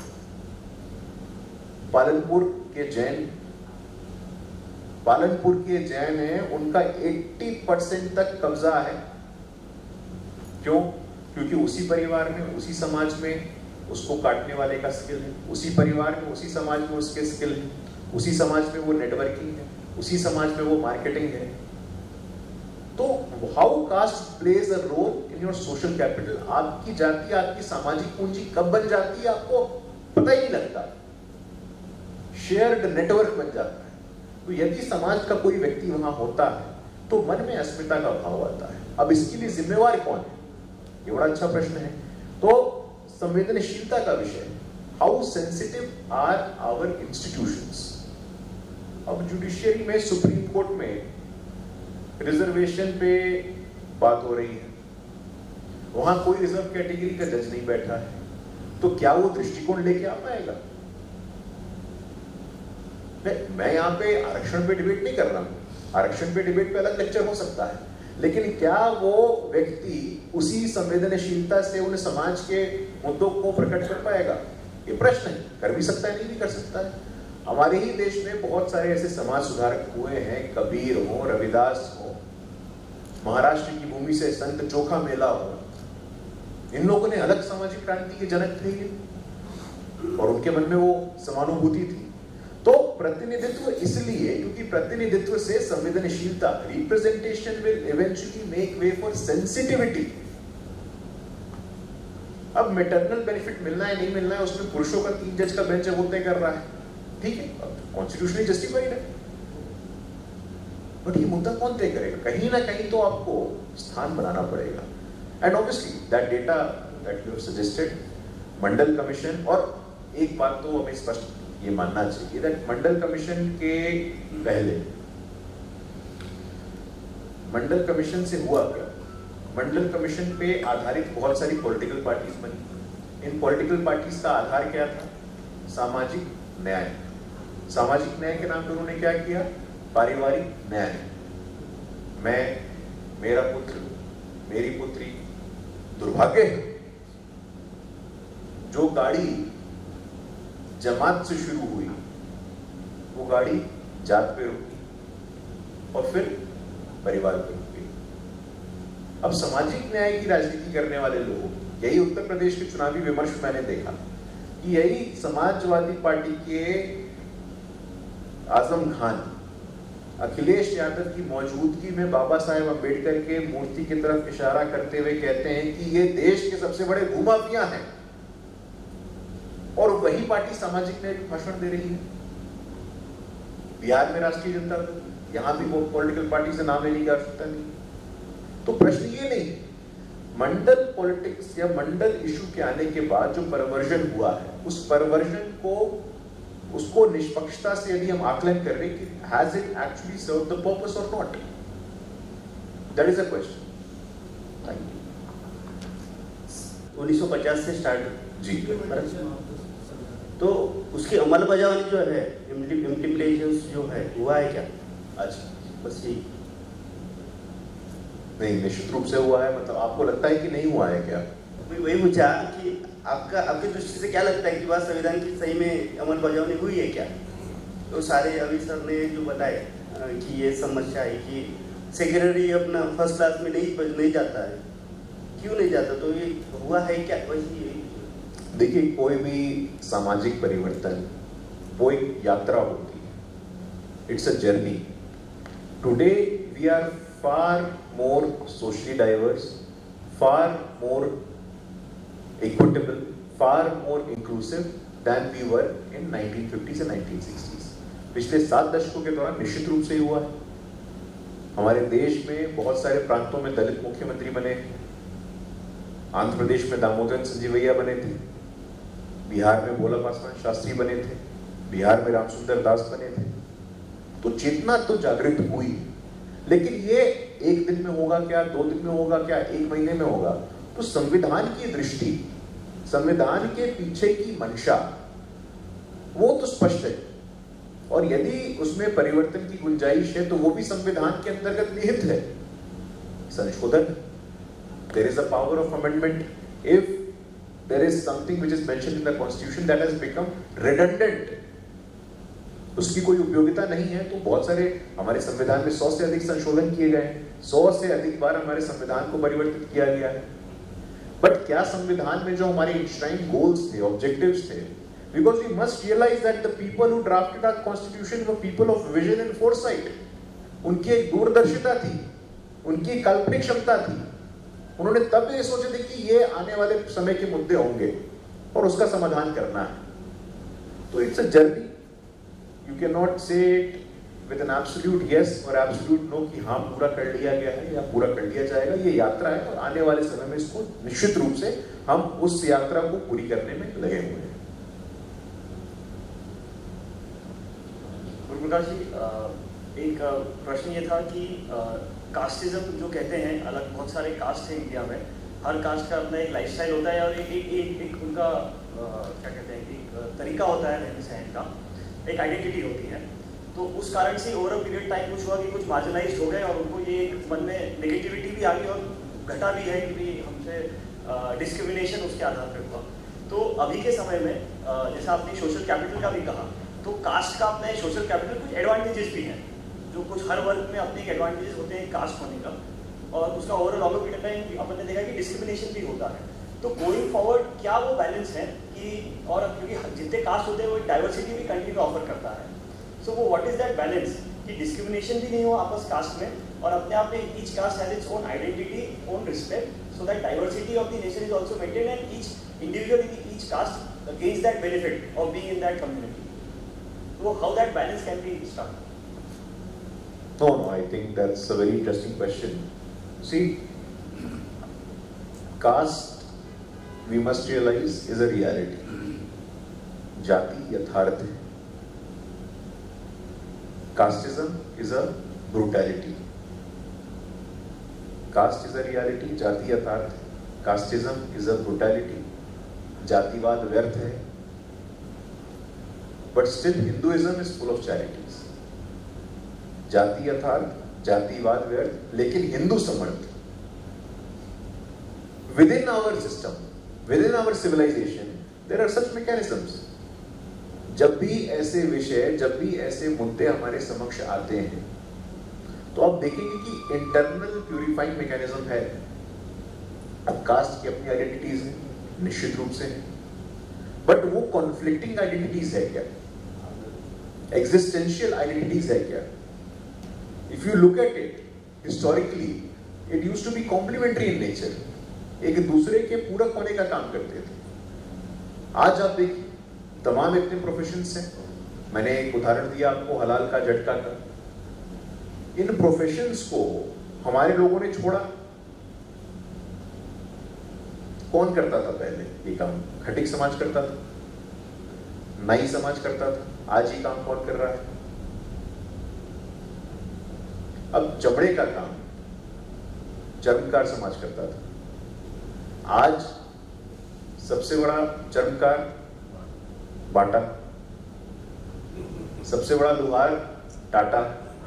पालनपुर के जैन पालनपुर के जैन हैं, उनका अस्सी परसेंट तक कब्जा है। क्यों? क्योंकि उसी परिवार में, उसी समाज में उसको काटने वाले का स्किल है, उसी परिवार में, उसी समाज में उसके स्किल है, उसी समाज में वो नेटवर्किंग है, उसी समाज में वो मार्केटिंग है। तो how caste plays a role in your social capital. आपकी जाति, आपकी सामाजिक पूंजी कब बन जाती है आपको पता ही नहीं लगता, शेयर्ड नेटवर्क बन जाता है। तो यदि समाज का कोई व्यक्ति वहां होता है तो मन में अस्मिता का भाव आता है। अब इसके लिए जिम्मेवार कौन है, ये बड़ा अच्छा प्रश्न है। तो संवेदनशीलता का विषय, how sensitive are our institutions. अब जुडिशियरी में, सुप्रीम कोर्ट में रिजर्वेशन पे बात हो रही है, वहां कोई रिजर्व कैटेगरी का जज नहीं बैठा है, तो क्या वो दृष्टिकोण लेके आ पाएगा? मैं यहां पे आरक्षण पे डिबेट नहीं कर रहा हूं, आरक्षण पे डिबेट पे अलग लेक्चर हो सकता है, लेकिन क्या वो व्यक्ति उसी संवेदनशीलता से उन समाज के मुद्दों को प्रकट कर पाएगा? ये प्रश्न है। कर भी सकता है, नहीं भी कर सकता है। हमारे ही देश में बहुत सारे ऐसे समाज सुधारक हुए हैं, कबीर हो, रविदास हो, महाराष्ट्र की भूमि से संत चोखा मेला हो, इन लोगों ने अलग सामाजिक क्रांति के जनक थे और उनके मन में वो समानुभूति थी। तो प्रतिनिधित्व इसलिए क्योंकि प्रतिनिधित्व से संवेदनशीलता, representation will eventually make way for sensitivity. अब मैटरनल बेनिफिट मिलना है नहीं मिलना है, उसमें पुरुषों का तीन जज का बेंच वो तय कर रहा है, ठीक है, कॉन्स्टिट्यूशनली जस्टिफाइड है, बट ये मुद्दा कौन तय करेगा? कहीं ना कहीं तो आपको स्थान बनाना पड़ेगा। And obviously that data that you have suggested, Mandal commission, और एक बात तो हमें स्पष्ट ये मानना चाहिए दैट मंडल कमीशन के पहले, मंडल कमीशन से हुआ क्या? मंडल कमीशन पे आधारित बहुत सारी पॉलिटिकल पार्टीज बनी। इन पॉलिटिकल पार्टीज का आधार क्या था? सामाजिक न्याय। सामाजिक न्याय के नाम पर उन्होंने क्या किया? पारिवारिक न्याय। मैं, मेरा पुत्र, मेरी पुत्री, दुर्भाग्य है जो गाड़ी जमात से शुरू हुई वो गाड़ी जात पे रुकी और फिर परिवार पे रुकी। अब सामाजिक न्याय की राजनीति करने वाले लोग, यही उत्तर प्रदेश के चुनावी विमर्श मैंने देखा कि यही समाजवादी पार्टी के आजम खान, अखिलेश यादव की मौजूदगी में बाबा साहेब अम्बेडकर के मूर्ति की तरफ इशारा करते हुए कहते हैं कि ये देश के सबसे बड़े भूमाफिया हैं, और वही पार्टी सामाजिक न्याय का भाषण दे रही है। बिहार में राष्ट्रीय जनता दल, यहां भी वो पॉलिटिकल पार्टी से नाम लेने की आवश्यकता नहीं। तो प्रश्न ये नहीं, मंडल पॉलिटिक्स या मंडल इशू के आने के बाद जो परवर्जन हुआ है, उस परवर्जन को, उसको निष्पक्षता से यदि हम आकलन कर रहे हैं कि has it actually serve the purpose और not, that is a question. Thank you. उन्नीस सौ पचास से स्टार्ट जी, तो उसकी अमल बजावनी जो है, इम्प्लीमेंटेशन जो है, हुआ है क्या? अच्छा, बस यही। नहीं, निश्चित रूप से हुआ है। मतलब आपको लगता है कि नहीं हुआ है क्या? मैं वही पूछा कि आपका, आपकी दृष्टि से क्या लगता है कि वह संविधान की सही में अमल बजावनी हुई है क्या? तो सारे अभी सर ने जो बताए कि ये समस्या है कि सेक्रेटरी अपना फर्स्ट क्लास में नहीं नहीं जाता है, क्यों नहीं जाता? तो ये हुआ है क्या? वही देखिए, कोई भी सामाजिक परिवर्तन वो एक यात्रा होती है, it's a journey. Today we are far more socially diverse, far more equitable, far more inclusive than we were in nineteen fifties and nineteen sixties. पिछले सात दशकों के दौरान निश्चित रूप से हुआ है. हमारे देश में बहुत सारे प्रांतों में दलित मुख्यमंत्री बने. आंध्र प्रदेश में दामोदर संजीवैया बने थे, बिहार में भोला पासवान शास्त्री बने थे, बिहार में रामसुंदर दास बने थे. तो चेतना तो जागृत हुई, लेकिन ये एक दिन में होगा क्या, दो दिन में होगा क्या, एक महीने में होगा? तो संविधान की दृष्टि, संविधान के पीछे की मंशा वो तो स्पष्ट है, और यदि उसमें परिवर्तन की गुंजाइश है तो वो भी संविधान के अंतर्गत निहित है. संशोधन, there is a power of amendment. If there is something which is mentioned in the constitution that has become redundant, उसकी कोई उपयोगिता नहीं है, तो बहुत सारे हमारे संविधान में सौ से अधिक संशोधन किए गए हैं, सौ से अधिक बार हमारे संविधान को परिवर्तित किया गया है. बट क्या संविधान में जो हमारे इंश्राइंड गोल्स थे, ऑब्जेक्टिव्स थे, because we must realize that the people who drafted our constitution were people of vision and foresight. उनकी एक दूरदर्शिता थी, उनकी काल्पनिक क्षमता थी. उन्होंने तब ये सोचे थे कि ये आने वाले समय के मुद्दे होंगे और उसका समाधान करना है. तो it's a journey. You can not say it with an absolute yes और एब्सोल्यूट नो कि हाँ पूरा कर लिया गया है या पूरा कर लिया जाएगा. ये यात्रा है, और आने वाले समय में इसको निश्चित रूप से हम उस यात्रा को पूरी करने में लगे हुए हैं. गुरुप्रकाश जी, एक प्रश्न ये था कि कास्टिज्म जो कहते हैं, अलग बहुत सारे कास्ट हैं इंडिया में, हर कास्ट का अपना एक लाइफस्टाइल होता है और एक एक एक, एक उनका क्या कहते हैं, एक तरीका होता है रहने सहन का, एक आइडेंटिटी होती है. तो उस कारण से ओवर अ पीरियड टाइम कुछ हुआ कि कुछ मार्जिनाइज्ड हो गए और उनको ये मन में नेगेटिविटी भी आ गई और घटा भी है कि हमसे डिस्क्रिमिनेशन उसके आधार पर हुआ. तो अभी के समय में जैसा आपने सोशल कैपिटल का भी कहा, तो कास्ट का अपने सोशल कैपिटल कुछ एडवांटेजेस भी हैं, जो कुछ हर वर्ग में अपने एक एडवांटेजेस होते हैं कास्ट होने का, और उसका ओवरऑल लॉन्गर पीरियड टाइम अपन ने देखा कि डिस्क्रिमिनेशन भी होता है. तो गोइंग फॉरवर्ड क्या वो बैलेंस है कि, और क्योंकि जितने कास्ट होते हैं वो डाइवर्सिटी भी कंट्री में ऑफर करता है, सो वो व्हाट इज दैट बैलेंस कि डिस्क्रिमिनेशन भी नहीं हो आपस कास्ट में, और अपने आप में each caste has its own identity, own respect, so that diversity of the nation is also maintain and each individual in each caste gains that benefit of being in that community. So how that balance can be struck? No, no, I think that's a very interesting question. See, caste, we must realize, is a reality. जाति यथार्थ है. Casteism is a brutality. Caste is a reality, जाति यथार्थ है. Casteism is a brutality. जातिवाद व्यर्थ है. But still Hinduism is full of charities. जाति यथार्थ, जातिवाद व्यर्थ, लेकिन हिंदू समर्थ. Within our system, within our civilization, there are such mechanisms. जब भी ऐसे विषय, जब भी ऐसे मुद्दे हमारे समक्ष आते हैं, तो आप देखेंगे कि इंटरनल प्यूरिफाइंग मैकेनिज्म है. अब कास्ट की अपनी आइडेंटिटीज हैं, निश्चित रूप से है, बट वो कॉन्फ्लिक्टिंग आइडेंटिटीज है क्या, एग्जिस्टेंशियल आइडेंटिटीज है क्या? If you look at it historically, it used to be complementary in nature, एक दूसरे के पूरक होने का काम करते थे. आज आप देखिए तमाम इतने प्रोफेशंस हैं. मैंने एक उदाहरण दिया आपको हलाल का, झटका का. इन प्रोफेशंस को हमारे लोगों ने छोड़ा. कौन करता था पहले ये काम? खटिक समाज करता था, नाई समाज करता था. आज ये काम कौन कर रहा है? अब चमड़े का काम चर्मकार समाज करता था. आज सबसे बड़ा चर्मकार बाटा, सबसे बड़ा लोहार टाटा.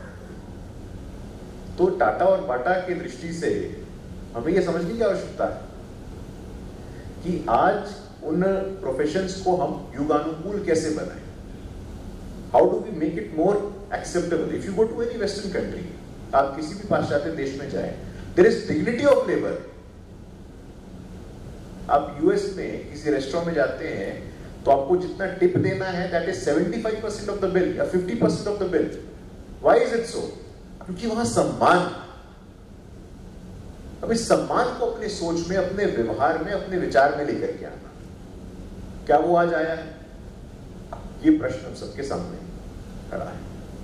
तो टाटा और बाटा की दृष्टि से हमें यह समझने की आवश्यकता है कि आज उन प्रोफेशंस को हम युगानुकूल कैसे बनाएं. How do we make it more acceptable? If you go to any western country, आप किसी भी पाश्चात्य देश में जाएं, there is dignity of labour. आप यूएस में किसी रेस्टोरेंट में जाते हैं तो आपको जितना टिप देना है that is seventy five percent of the bill या fifty percent of the bill. Why is it so? क्योंकि वहां सम्मान. अब इस सम्मान को अपने सोच में, अपने व्यवहार में, अपने विचार में लेकर के आना. क्या वो आज आया है? ये प्रश्न हम सबके सामने खड़ा है.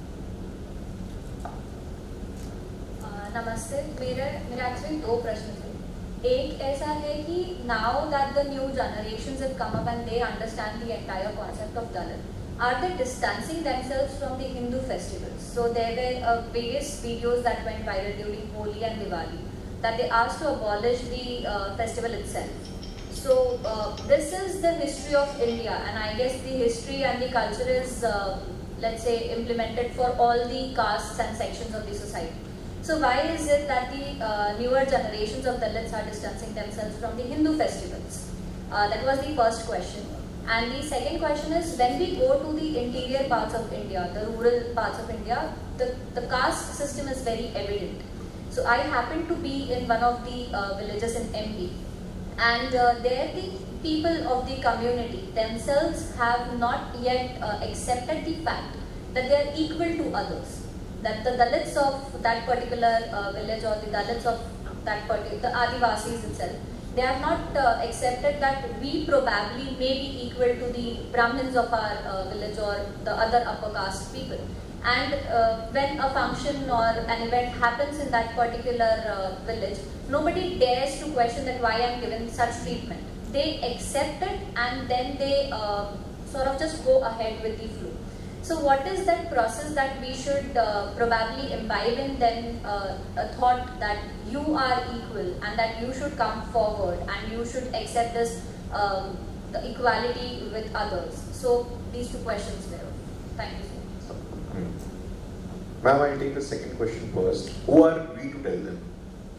नमस्ते. मेरे मेरे एक्चुअली दो प्रश्न थे. एक ऐसा है कि now that the new generations have come up and they understand the entire concept of Dalit, are they distancing themselves from the Hindu festivals? So there were uh, various videos that went viral during Holi and Diwali that they asked to abolish the uh, festival itself. So uh, this is the history of India, and I guess the history and the culture is uh, let's say implemented for all the castes and sections of the society. So why is it that the uh, newer generations of Dalits are distancing themselves from the Hindu festivals? Uh, that was the first question. And the second question is, when we go to the interior parts of India, the rural parts of India, the, the caste system is very evident. So I happen to be in one of the uh, villages in M P, and uh, there the people of the community themselves have not yet uh, accepted the fact that they are equal to others. That the Dalits of that particular uh, village, or the Dalits of that particular, the Adivasis itself, they have not uh, accepted that we probably may be equal to the Brahmins of our uh, village or the other upper caste people. And uh, when a function or an event happens in that particular uh, village, nobody dares to question that why I am given such treatment. They accept it, and then they uh, sort of just go ahead with the flow. So what is that process that we should uh, probably imbibe in them, uh, a thought that you are equal and that you should come forward and you should accept this um, the equality with others? So these two questions there. Thank you so much. Hmm. Ma'am, I'll take the second question first. Who are we to tell them?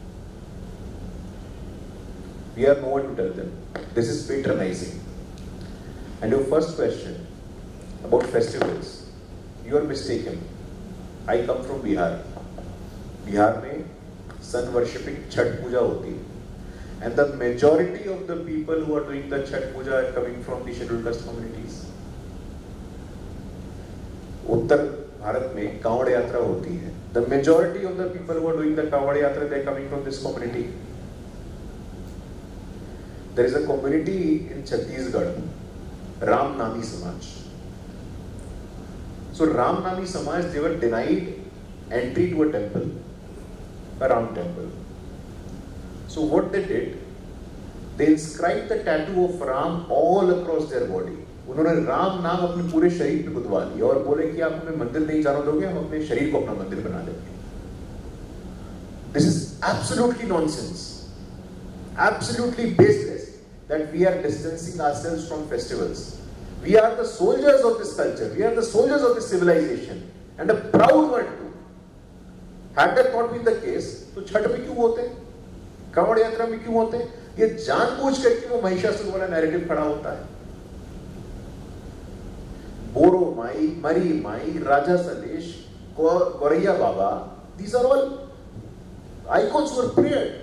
We are no one to tell them. This is patronizing. And your first question about festivals, you are mistaken. I come from Bihar. Bihar में sun worshipping Chhat Puja hoti hai, and the majority of the people who are doing the Chhat Puja are coming from the scheduled caste communities. उत्तर भारत में कांवड़ यात्रा होती है. The majority of the people who are doing the Kanwar यात्रा, they are coming from this community. There is a community in Chhattisgarh, Ram Nami Samaj. So Ram Nami Samaj, they were denied entry to a temple, a Ram temple. So what they did, they inscribed the tattoo of Ram all across their body. उन्होंने राम नाम अपने पूरे शरीर पे गुदवा लिया और बोले कि आप हमें मंदिर नहीं जाने दोगे, हम अपने शरीर को अपना मंदिर बना लेंगे. This is absolutely nonsense, absolutely baseless that we are distancing ourselves from festivals. We are the soldiers of this culture. We are the soldiers of this civilization, and a proud one too. Had that not been the case, तो छठ में क्यों होते, कांवड़ यात्रा में क्यों होते? ये जानबूझ करके वो महिषासुर वाला नैरेटिव खड़ा होता है. बोरो माई, मरी माई, राजा सलेश, गौरैया बाबा, these are all icons who were prayered.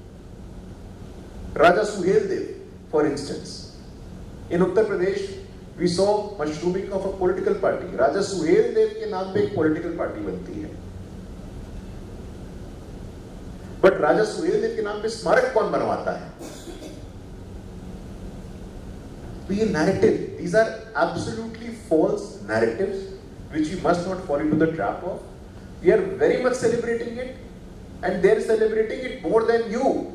Raja Suhel Dev, for instance, in Uttar Pradesh, we saw mushrooming of a political party. Raja Suhel Dev के नाम पे एक political party बनती है. But Raja Suhel Dev के नाम पे स्मारक कौन बनवाता है? तो ये narrative, these are absolutely false narratives which we must not fall into the trap of. We are very much celebrating it, and they are celebrating it more than you.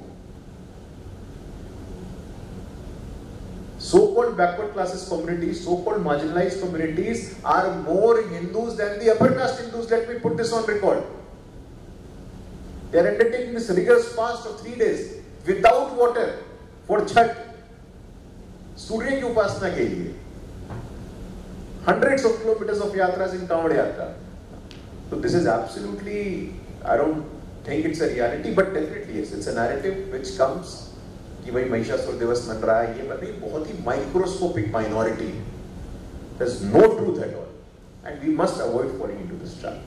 So-called backward classes communities, so-called marginalized communities are more Hindus than the upper caste Hindus. Let me put this on record. They are undertaking this rigorous fast of three days without water for Chhat, सूर्य की उपासना के लिए. Hundreds of kilometers of yatras in Kaanwad Yatra. So this is absolutely, I don't think it's a reality, but definitely yes, it's a narrative which comes कि भाई महिषासुर दिवस मन रहा है, ये पता नहीं बहुत ही microscopic minority. There's no truth at all, and we must avoid falling into this trap.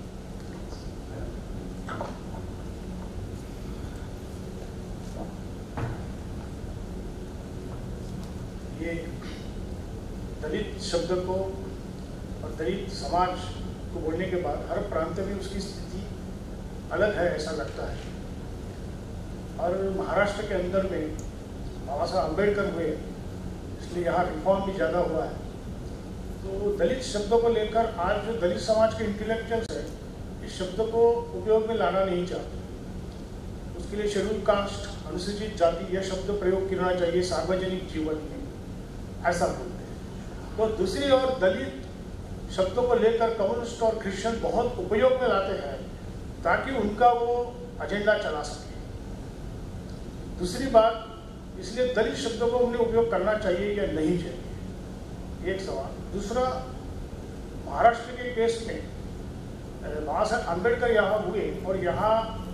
दलित शब्द को और दलित समाज को बोलने के बाद हर प्रांत में उसकी स्थिति अलग है ऐसा लगता है। और महाराष्ट्र के अंदर में बाबा साहब अम्बेडकर हुए, इसलिए यहाँ रिफॉर्म भी ज़्यादा हुआ है। तो दलित शब्दों को लेकर आज जो दलित समाज के इंटेलेक्चुअल्स है, इस शब्द को उपयोग में लाना नहीं चाहते। उसके लिए शेड्यूल कास्ट, अनुसूचित जाति यह शब्द प्रयोग करना चाहिए सार्वजनिक जीवन में, ऐसा बोलते हैं। तो दूसरी ओर दलित शब्दों को लेकर कम्युनिस्ट और क्रिश्चियन बहुत उपयोग में लाते हैं ताकि उनका वो एजेंडा चला सके। दूसरी बात, इसलिए दलित शब्दों को उन्हें उपयोग करना चाहिए या नहीं चाहिए, एक सवाल। दूसरा, महाराष्ट्र के केस में बाबा साहब अम्बेडकर यहाँ हुए और यहाँ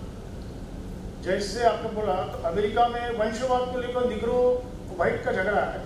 जैसे आपने बोला तो अमेरिका में वंशवाद को लेकर निग्रो व्हाइट का झगड़ा है,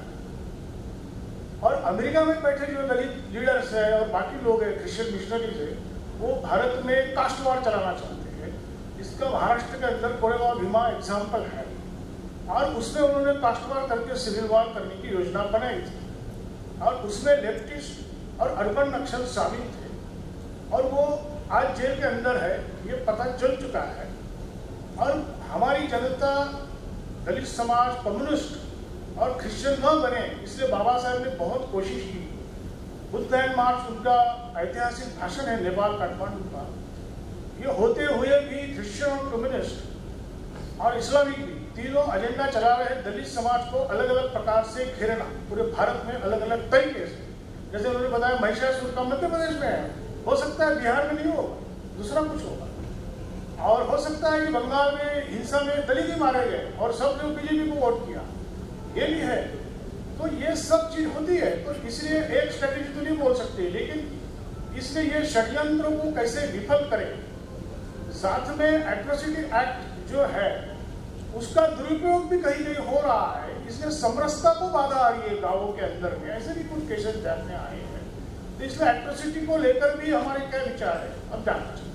और अमेरिका में बैठे जो दलित लीडर्स है और बाकी लोग हैं क्रिश्चियन मिशनरीज है, वो भारत में कास्ट वार चलाना चाहते हैं। इसका महाराष्ट्र के अंदर कोरेगांव भीमा एग्जाम्पल है, और उसमें उन्होंने कास्ट वार करके सिविल वार करने की योजना बनाई थी, और उसमें लेफ्टिस्ट और अर्बन नक्सल शामिल थे, और वो आज जेल के अंदर है, ये पता चल चुका है। और हमारी जनता, दलित समाज, कम्युनिस्ट और क्रिश्चियन न बने, इसलिए बाबा साहब ने बहुत कोशिश की। बुद्ध लैंड मार्च उनका ऐतिहासिक भाषण है नेपाल काठमांडू का। ये होते हुए भी क्रिश्चियन और कम्युनिस्ट और इस्लामिक भी तीनों एजेंडा चला रहे दलित समाज को अलग अलग प्रकार से घेरना, पूरे भारत में अलग अलग तरीके से। जैसे उन्होंने बताया महिषासुर का मध्य प्रदेश में है, हो सकता है बिहार में नहीं होगा, दूसरा कुछ होगा, और हो सकता है कि बंगाल में हिंसा में दलित ही मारे गए और सब लोग बीजेपी को वोट किया, ये भी है। तो ये सब चीज होती है, तो इसलिए एक स्ट्रेटेजी तो नहीं बोल सकते, लेकिन इसलिए ये षड्यंत्र को कैसे विफल करें। साथ में एट्रोसिटी एक्ट जो है उसका दुरुपयोग भी कहीं कहीं हो रहा है, इसलिए समरसता को बाधा आ रही है गांवों के अंदर में, ऐसे भी कुछ केसेस जानने आए हैं। तो इसलिए एट्रोसिटी को लेकर भी हमारे क्या विचार है, अब जानना चाहिए।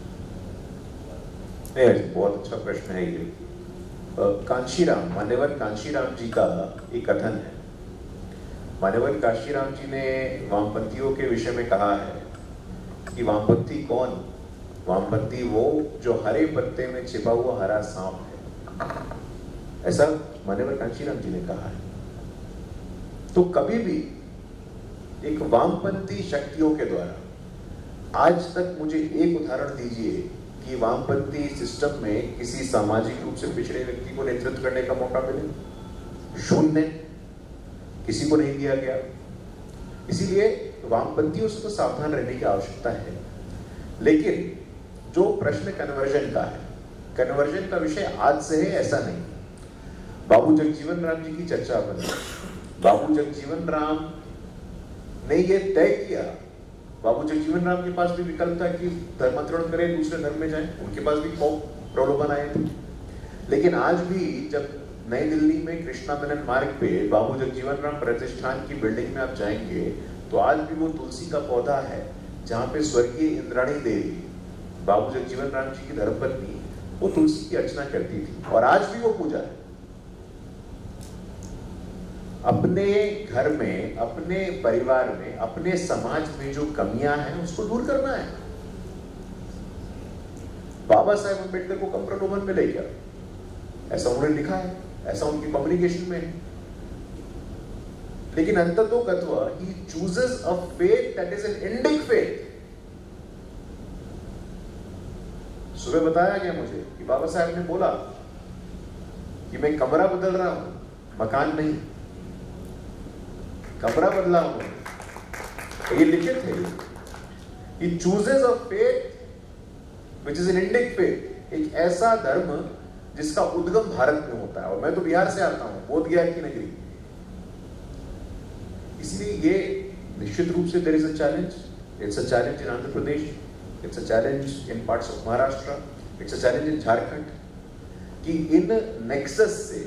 बहुत अच्छा प्रश्न है ये। कांशीराम, मान्यवर कांशीराम जी का एक कथन है। मान्यवर कांशीराम जी ने वामपंथियों के विषय में कहा है कि वामपंथी कौन? वामपंथी वो जो हरे पत्ते में छिपा हुआ हरा सांप है, ऐसा मान्यवर कांशीराम जी ने कहा है। तो कभी भी एक वामपंथी शक्तियों के द्वारा आज तक मुझे एक उदाहरण दीजिए कि वामपंथी सिस्टम में किसी सामाजिक रूप से पिछड़े व्यक्ति को नेतृत्व करने का मौका मिले। शून्य, किसी को नहीं दिया गया। इसीलिए वामपंथियों से तो सावधान रहने की आवश्यकता है। लेकिन जो प्रश्न कन्वर्जन का है, कन्वर्जन का विषय आज से है ऐसा नहीं। बाबू जगजीवन राम जी की चर्चा बनी, बाबू जगजीवन राम ने ये तय किया। बाबू जगजीवन राम के पास भी विकल्प था कि धर्मांतरण करें, दूसरे धर्म में जाएं, उनके पास भी प्रलोभन आए थे। लेकिन आज भी जब नई दिल्ली में कृष्णा मेनन मार्ग पे बाबू जगजीवन राम प्रतिष्ठान की बिल्डिंग में आप जाएंगे तो आज भी वो तुलसी का पौधा है जहाँ पे स्वर्गीय इंद्राणी देवी, बाबू जगजीवन राम जी की धर्मपत्नी, वो तुलसी की अर्चना करती थी और आज भी वो पूजा है। अपने घर में, अपने परिवार में, अपने समाज में जो कमियां हैं उसको दूर करना है। बाबा साहेब अम्बेडकर को कम प्रलोभन मिले क्या? ऐसा उन्होंने लिखा है, ऐसा उनकी कम्युनिकेशन में है। लेकिन अंततो गत्वा he chooses a faith that is an Indic faith. सुबह बताया गया मुझे कि बाबा साहेब ने बोला कि मैं कमरा बदल रहा हूं, मकान नहीं, कमरा बदला हूं। तो ये लिखित है, he chooses a faith which is an Indic faith, एक ऐसा धर्म जिसका उद्गम भारत में होता है। और मैं तो बिहार से आता हूं, बोध गया की नगरी। इसलिए ये निश्चित रूप से there is a challenge. It's a challenge in Andhra Pradesh, it's a challenge in parts of Maharashtra, it's a challenge in Jharkhand, कि इन नेक्सस से,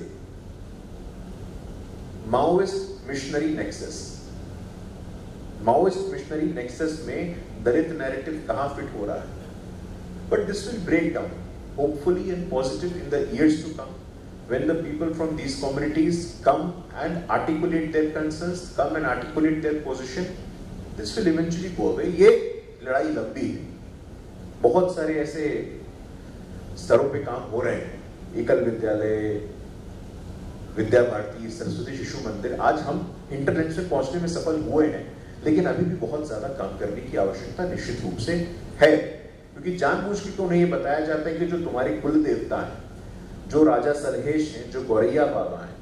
Maoist missionary nexus, Maoist missionary nexus में दलित नैरेटिव कहां फिट हो रहा है। But this will break down hopefully and positive in the years to come, when the people from these communities come and articulate their concerns, come and articulate their position, this will eventually go away. ये लड़ाई लंबी है, बहुत सारे ऐसे स्तरों पे काम हो रहे हैं, एकल विद्यालय, विद्या भारती, सरस्वती शिशु मंदिर, आज हम इंटरनेट से पहुंचने में सफल हुए हैं, लेकिन अभी भी बहुत ज्यादा काम करने की आवश्यकता निश्चित रूप से है, क्योंकि जानबूझ के तो उन्हें ये बताया जाता है कि जो तुम्हारे कुल देवता हैं, जो राजा सलहेश हैं, जो गौरैया बाबा हैं,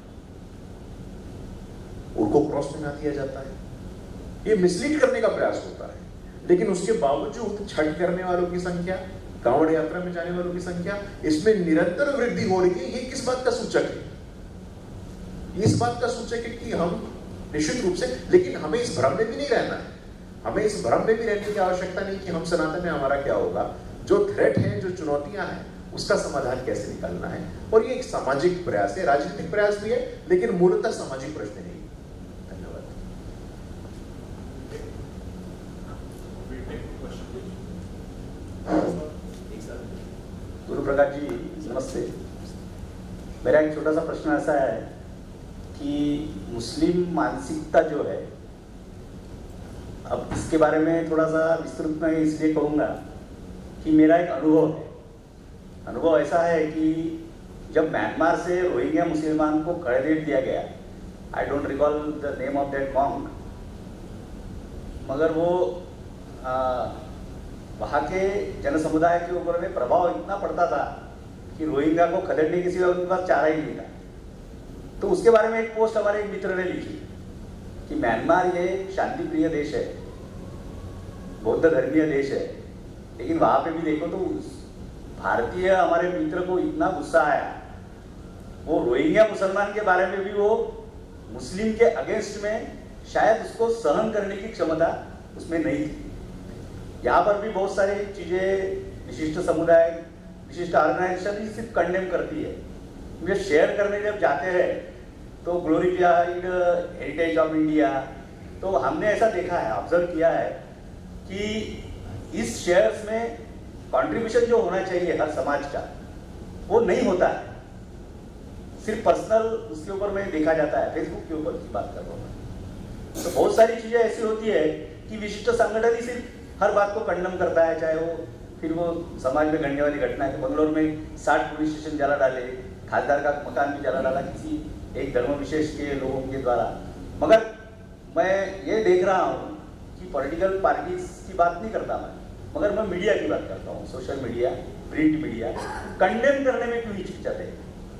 उनको क्रॉस में ना दिया जाता है। ये मिसलीड करने का प्रयास होता है, लेकिन उसके बावजूद छठ करने वालों की संख्या, कांवड़ यात्रा में जाने वालों की संख्या, इसमें निरंतर वृद्धि हो रही है। ये किस बात का सूचक है? इस बात का सूचक है कि हम निश्चित रूप से, लेकिन हमें इस भ्रम में भी नहीं रहना है, हमें इस भ्रम में भी रहने की आवश्यकता नहीं कि हम सनातन में हमारा क्या होगा। जो थ्रेट है, जो चुनौतियां हैं, उसका समाधान कैसे निकालना है, और ये एक सामाजिक प्रयास है, राजनीतिक प्रयास भी है, लेकिन मूलतः सामाजिक प्रश्न नहीं। धन्यवाद। गुरु प्रकाश जी नमस्ते। मेरा एक छोटा सा प्रश्न ऐसा है कि मुस्लिम मानसिकता जो है, अब इसके बारे में थोड़ा सा विस्तृत मैं इसलिए कहूँगा कि मेरा एक अनुभव है। अनुभव ऐसा है कि जब म्यांमार से रोहिंग्या मुसलमान को कैद दिया गया, I don't recall the name of that monk, मगर वो आ, वहाँ के जन समुदाय के ऊपर में प्रभाव इतना पड़ता था कि रोहिंग्या को खदेड़ने के सिवा उनके पास चारा ही नहीं था। तो उसके बारे में एक पोस्ट हमारे एक मित्र ने लिखी कि म्यांमार ये शांति प्रिय देश है, बौद्ध धर्मीय देश है, लेकिन वहाँ पे भी देखो तो भारतीय हमारे मित्र को इतना गुस्सा आया, वो रोहिंग्या मुसलमान के बारे में भी वो मुस्लिम के अगेंस्ट में शायद उसको सहन करने की क्षमता उसमें नहीं थी। यहाँ पर भी बहुत सारी चीजें विशिष्ट समुदाय, विशिष्ट ऑर्गेनाइजेशन ही सिर्फ कंडेम करती है। मुझे शेयर करने जब जाते हैं तो ग्लोरीफाइड हेरिटेज ऑफ इंडिया, तो हमने ऐसा देखा है, ऑब्जर्व किया है कि इस शेयर्स में कंट्रीब्यूशन जो होना चाहिए हर समाज का, वो नहीं होता है, सिर्फ पर्सनल उसके ऊपर में देखा जाता है। फेसबुक के ऊपर की बात कर रहा हूँ, तो बहुत सारी चीजें ऐसी होती है कि विशिष्ट संगठन ही सिर्फ हर बात को कंडम करता है, चाहे वो फिर वो समाज में घटने वाली घटना है। तो बंगलोर में साठ पुलिस स्टेशन जला डाले, खासदार का मकान भी जला डाला किसी एक धर्म विशेष के लोगों के द्वारा। मगर मैं ये देख रहा हूँ कि पॉलिटिकल पार्टीज की बात नहीं करता मैं, मगर मैं मीडिया की बात करता हूँ, social media, print media, condemn करने में क्यों हिचकिचाते?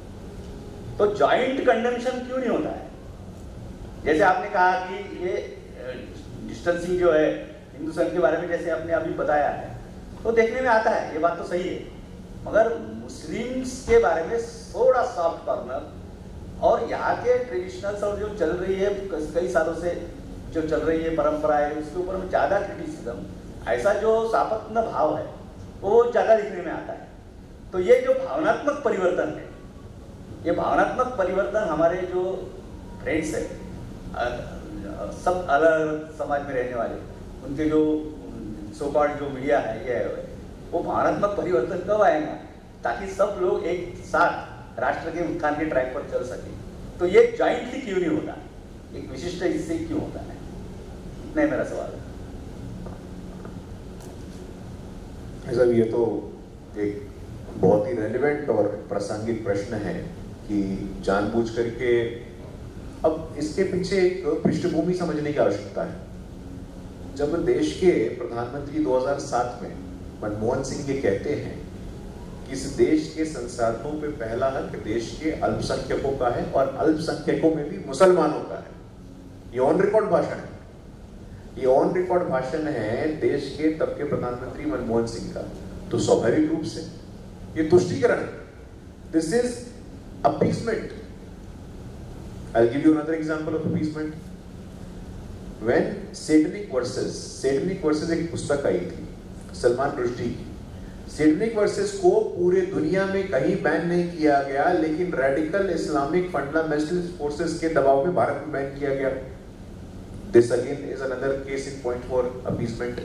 तो जॉइंट कंडेमशन क्यों नहीं होता है? जैसे आपने कहा कि ये डिस्टेंसिंग जो है हिंदू संघ के बारे में, जैसे आपने अभी बताया है, तो देखने में आता है, ये बात तो सही है, मगर मुस्लिम्स के बारे में थोड़ा सॉफ्ट कॉर्नर और यहाँ के ट्रेडिशनल्स और जो चल रही है कई सालों से जो चल रही है परंपरा है, उसके ऊपर में ज्यादा क्रिटिसिज्म, ऐसा जो सापत्न भाव है वो ज्यादा दिखने में आता है। तो ये जो भावनात्मक परिवर्तन है, ये भावनात्मक परिवर्तन हमारे जो फ्रेंड्स है, सब अलग समाज में रहने वाले, उनके जो सो कॉल्ड जो मीडिया है, ये है, वो भावनात्मक परिवर्तन कब आएगा ताकि सब लोग एक साथ राष्ट्र के उत्थान के ट्रैक पर चल सके? तो ये जॉइंटली क्यों नहीं होता, एक विशिष्ट इससे क्यों होता है? इतना ही मेरा सवाल है। ऐसा ये तो एक बहुत ही रेलेवेंट और प्रासंगिक प्रश्न है कि जानबूझ करके, अब इसके पीछे एक पृष्ठभूमि समझने की आवश्यकता है। जब देश के प्रधानमंत्री दो हज़ार सात में मनमोहन सिंह ये कहते हैं कि इस देश के संसाधनों पे पहला हक देश के अल्पसंख्यकों का है और अल्पसंख्यकों में भी मुसलमानों का है, ये ऑन रिकॉर्ड भाषण है, ये ऑन रिकॉर्ड भाषण है देश के तब के प्रधानमंत्री मनमोहन सिंह का। तो स्वाभाविक रूप से ये तुष्टीकरण है, this is appeasement. I'll give you another example of appeasement. When Satanic Verses, Satanic Verses एक पुस्तक आई थी सलमान रुश्दी की। Satanic Verses को पूरे दुनिया में कहीं बैन नहीं किया गया, लेकिन रेडिकल इस्लामिक फंडामेंटलिस्ट फोर्सेस के दबाव में भारत में बैन किया गया। This again is another case in point for appeasement.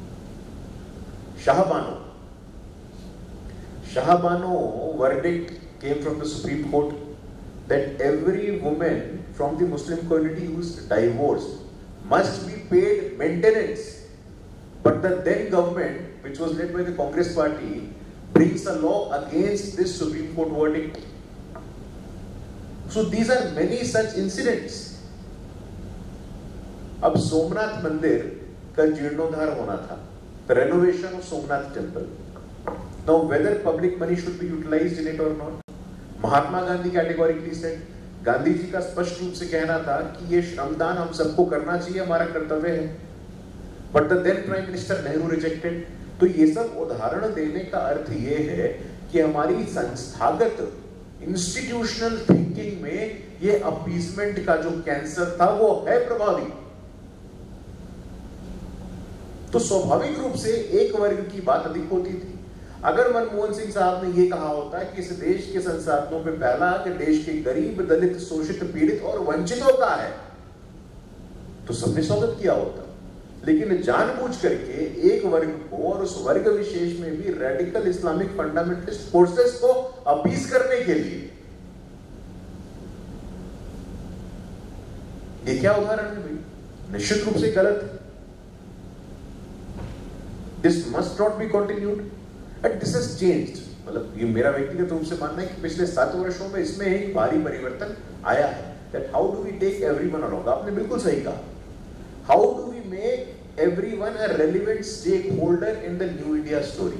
Shahbano, Shahbano verdict came from the Supreme Court that every woman from the Muslim community who is divorced must be paid maintenance. But the then government, which was led by the Congress party, brings a law against this Supreme Court verdict. So these are many such incidents. अब सोमनाथ मंदिर का जीर्णोद्धार होना था, the renovation of Somnath temple. Now whether public money should be utilized in it or not, Mahatma Gandhi categorically said, Gandhi ji का स्पष्ट रूप से कहना था कि ये श्रमदान हम सबको करना चाहिए, हमारा कर्तव्य है. But the then Prime Minister Nehru rejected. तो ये सब उदाहरण देने का अर्थ ये है कि हमारी संस्थागत इंस्टीट्यूशनल थिंकिंग में ये अपीसमेंट का जो कैंसर था वो है प्रभावी. तो स्वाभाविक रूप से एक वर्ग की बात अधिक होती थी. अगर मनमोहन सिंह साहब ने ये कहा होता कि इस देश के संसाधनों पे पहला कि देश के गरीब, दलित, शोषित, पीड़ित और वंचितों का है, तो सबने स्वागत किया होता. लेकिन जानबूझ करके एक वर्ग को और उस वर्ग विशेष में भी रेडिकल इस्लामिक फंडामेंटलिस्ट फोर्सेस को अपीस करने के लिए, ये क्या उदाहरण है भाई? निश्चित रूप से गलत है. This must not be continued and this has changed. मतलब ये मेरा व्यक्तिगत रूप से मानना है कि पिछले सात वर्षों में इसमें एक भारी परिवर्तन आया है. That how do we take everyone along? आपने बिल्कुल सही कहा. How do we make everyone a relevant stakeholder in the new India story?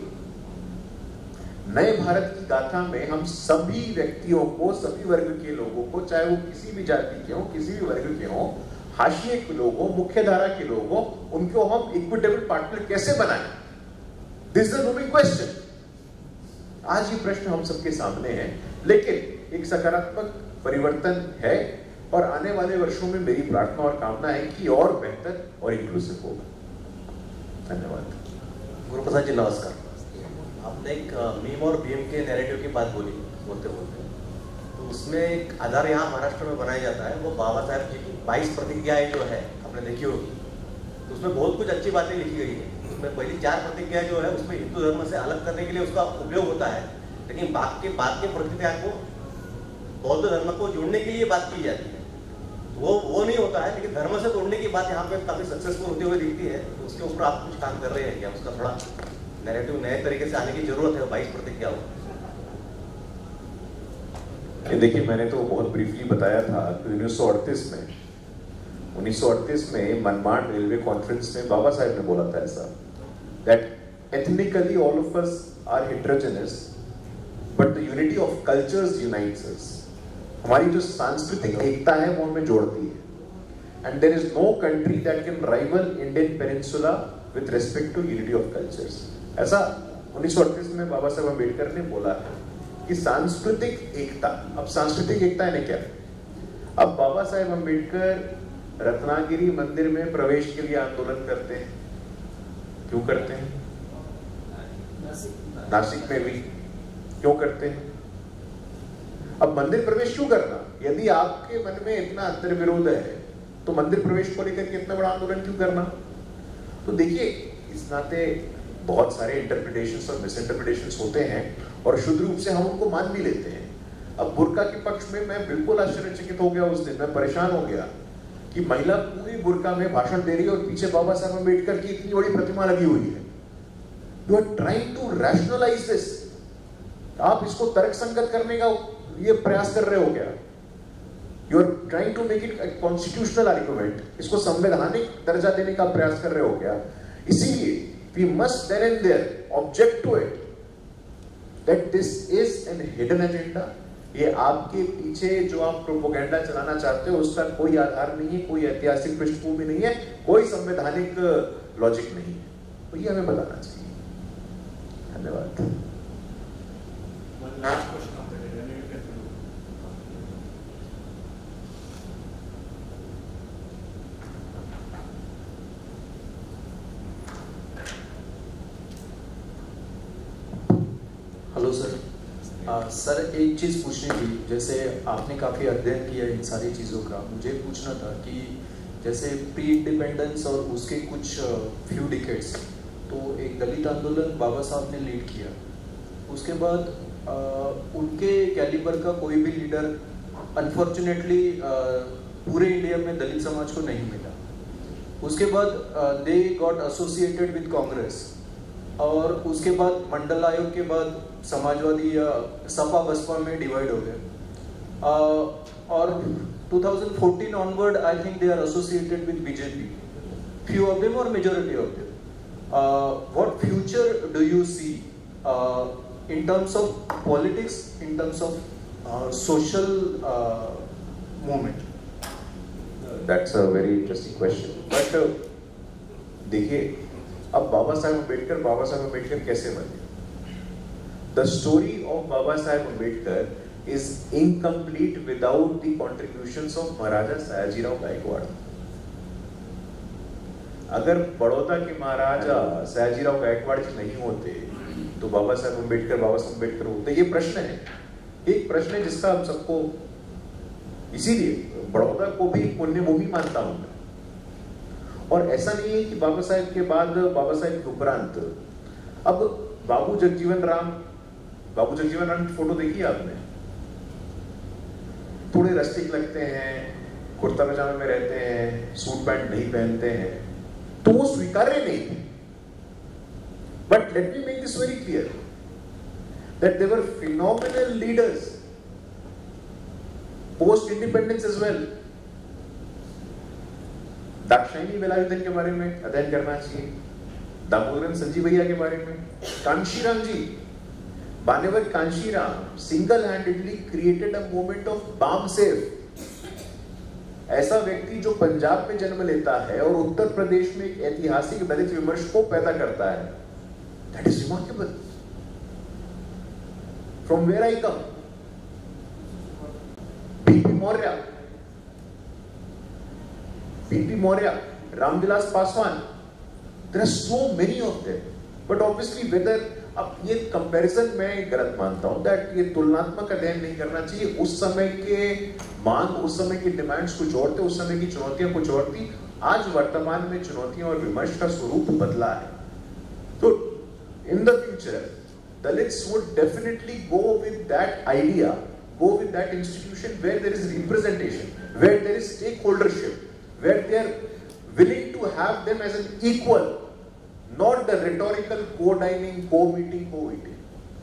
नए भारत की गाथा में हम सभी व्यक्तियों को, सभी वर्ग के लोगों को, चाहे वो किसी भी जाति के हों, किसी भी वर्ग के हों, हाशिए के लोग हो, मुख्य धारा के लोग हो, उनको हम इक्विटेबल पार्टनर कैसे बनाएं? This is the looming question. आज ये प्रश्न हम सबके सामने है, लेकिन एक सकारात्मक परिवर्तन है और आने वाले वर्षों में मेरी प्रार्थना और कामना है कि और बेहतर और इंक्लूसिव होगा. धन्यवाद. गुरुप्रसाद जी नमस्कार. आपने एक मीम और भीम के नैरेटिव की बात बोली बोलते बोलते, तो उसमें एक आधार यहाँ महाराष्ट्र में बनाया जाता है, वो बाबा साहेब जी की बाईस प्रतिज्ञाएं जो है आपने देखी होगी, तो उसमें बहुत कुछ अच्छी बातें लिखी गई है. उसमें पहली चार प्रतिज्ञाएं जो है उसमें हिंदू धर्म से अलग करने के लिए उसका उपयोग होता है, लेकिन बाद के बाद के प्रतिज्ञा को बौद्ध धर्म को जोड़ने के लिए बात की जाती है. वो वो नहीं होता है, लेकिन धर्म से तोड़ने की बात यहाँ पे काफी सक्सेसफुल होती हुई दिखती है. तो उसके ऊपर आप कुछ काम कर रहे हैं क्या? उसका थोड़ा नैरेटिव नए तरीके से आने की जरूरत है बाईस प्रतिज्ञा हो. देखिए, मैंने तो बहुत ब्रीफली बताया था कि उन्नीस सौ अड़तीस में उन्नीस सौ अड़तीस में मनमाड रेलवे कॉन्फ्रेंस में बाबा साहेब ने बोला था ऐसा, that ethnically all of us are heterogeneous but the unity of cultures unites us. हमारी जो सांस्कृतिक एकता है वो हमें जोड़ती है. And there is no country that can rival Indian peninsula with respect to unity of cultures. ऐसा उन्नीस सौ अड़तीस में बाबा साहेब अम्बेडकर ने बोला है कि सांस्कृतिक एकता. अब सांस्कृतिक एकता है क्या? अब बाबा साहेब अम्बेडकर रत्नागिरी मंदिर में प्रवेश के लिए आंदोलन करते हैं. क्यों करते हैं? नासिक में भी क्यों करते हैं? अब मंदिर प्रवेश क्यों करना? यदि आपके मन में इतना अंतर्विरोध है तो मंदिर प्रवेश को लेकर के इतना बड़ा आंदोलन क्यों करना? तो देखिए, इस नाते बहुत सारे इंटरप्रिटेशंस और मिसइंटरप्रिटेशंस होते हैं और शुद्ध रूप से हम उनको मान भी लेते हैं. अब बुर्का के पक्ष में मैं बिल्कुल आश्चर्यचकित हो गया. उस दिन मैं परेशान हो गया कि महिला पूरी बुर्का में भाषण दे रही है और पीछे बाबा साहब अम्बेडकर की इतनी बड़ी प्रतिमा लगी हुई है. You are trying to rationalise this. आप इसको तर्कसंगत करने का ये प्रयास कर रहे हो क्या? You are trying to make it constitutional argument. इसको संवैधानिक दर्जा देने का प्रयास कर रहे हो क्या? इसीलिए we must then and there object to it that this is an hidden agenda. ये आपके पीछे जो आप प्रोपोगेंडा चलाना चाहते हो उसका कोई आधार नहीं है, कोई ऐतिहासिक पृष्ठभूमि नहीं है, कोई संवैधानिक लॉजिक नहीं है. तो ये हमें बताना चाहिए. धन्यवाद. Hello sir. आ, सर एक चीज़ पूछनी थी. जैसे आपने काफ़ी अध्ययन किया इन सारी चीज़ों का, मुझे पूछना था कि जैसे प्री इंडिपेंडेंस और उसके कुछ फ्यू डिकेड्स तो एक दलित आंदोलन बाबा साहब ने लीड किया. उसके बाद उनके कैलिबर का कोई भी लीडर अनफॉर्चुनेटली पूरे इंडिया में दलित समाज को नहीं मिला। उसके बाद they got associated with Congress, और उसके बाद मंडल आयोग के बाद समाजवादी या सपा बसपा में डिवाइड हो गए। uh, और twenty fourteen onward I think they are associated with B J P, few of them or majority of them. Uh, what future do you see uh, in terms of politics, in terms of uh, social uh, movement? That's a very interesting question. But uh, देखिए, अब बाबा साहेब अम्बेडकर बाबा साहेब अम्बेडकर कैसे बने? The story of Baba Saheb Ambedkar is incomplete without the contributions of महाराजा सयाजीराव गायकवाड़। अगर बड़ौदा के महाराजा सयाजीराव गायकवाड़ जी नहीं होते तो बाबा साहेब अम्बेडकर बाबा साहेब अम्बेडकर होते? ये प्रश्न है, एक प्रश्न है जिसका हम सबको, इसीलिए बड़ौदा को भी पुण्यभूमि मानता हूं मैं। और ऐसा नहीं है कि बाबा साहेब के बाद, बाबा साहेब के उपरांत अब बाबू जगजीवन राम, बाबू जगजीवन राम की फोटो देखी आपने? थोड़े रस्टिक लगते हैं, कुर्ता पजामे में रहते हैं, सूट पैंट नहीं पहनते हैं, तो वो स्वीकार्य नहीं थे। But let me make this very clear that they were phenomenal leaders post independence as well. Dakshayani Velayudhan के बारे में अध्ययन करना चाहिए, दामोदरन संजीव भैया के बारे में, कांशीराम जी, बानेवर Kanshiram single handedly created a movement of BAMCEF. ऐसा व्यक्ति जो पंजाब में जन्म लेता है और उत्तर प्रदेश में एक ऐतिहासिक दलित विमर्श को पैदा करता है, that is remarkable. From where I come, P P Maurya, P P Maurya, Ramvilas Paswan, there are so many of them. But obviously whether, अब ये कंपैरिजन मैं गलत मानता हूं, दैट ये तुलनात्मक अध्ययन नहीं करना चाहिए। उस समय के मांग, उस समय की डिमांड्स कुछ और थे, उस समय की चुनौतियां कुछ और थी। आज वर्तमान में चुनौतियां और विमर्श का स्वरूप बदला है। तो in the future Dalits would definitely go with that idea, go with that institution where there is representation, where there is stakeholdership, where they are willing to have them as an equal, not the rhetorical co-dining, co-meeting, co-eating.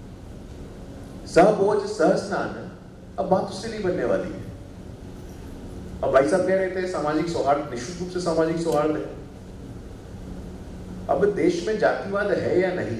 सहभोज सहस्नान, अब बात उससे नहीं बनने वाली है। अब भाई साहब कह रहे थे सामाजिक सौहार्द, निश्चित रूप से सामाजिक सौहार्द है। अब देश में जातिवाद है या नहीं,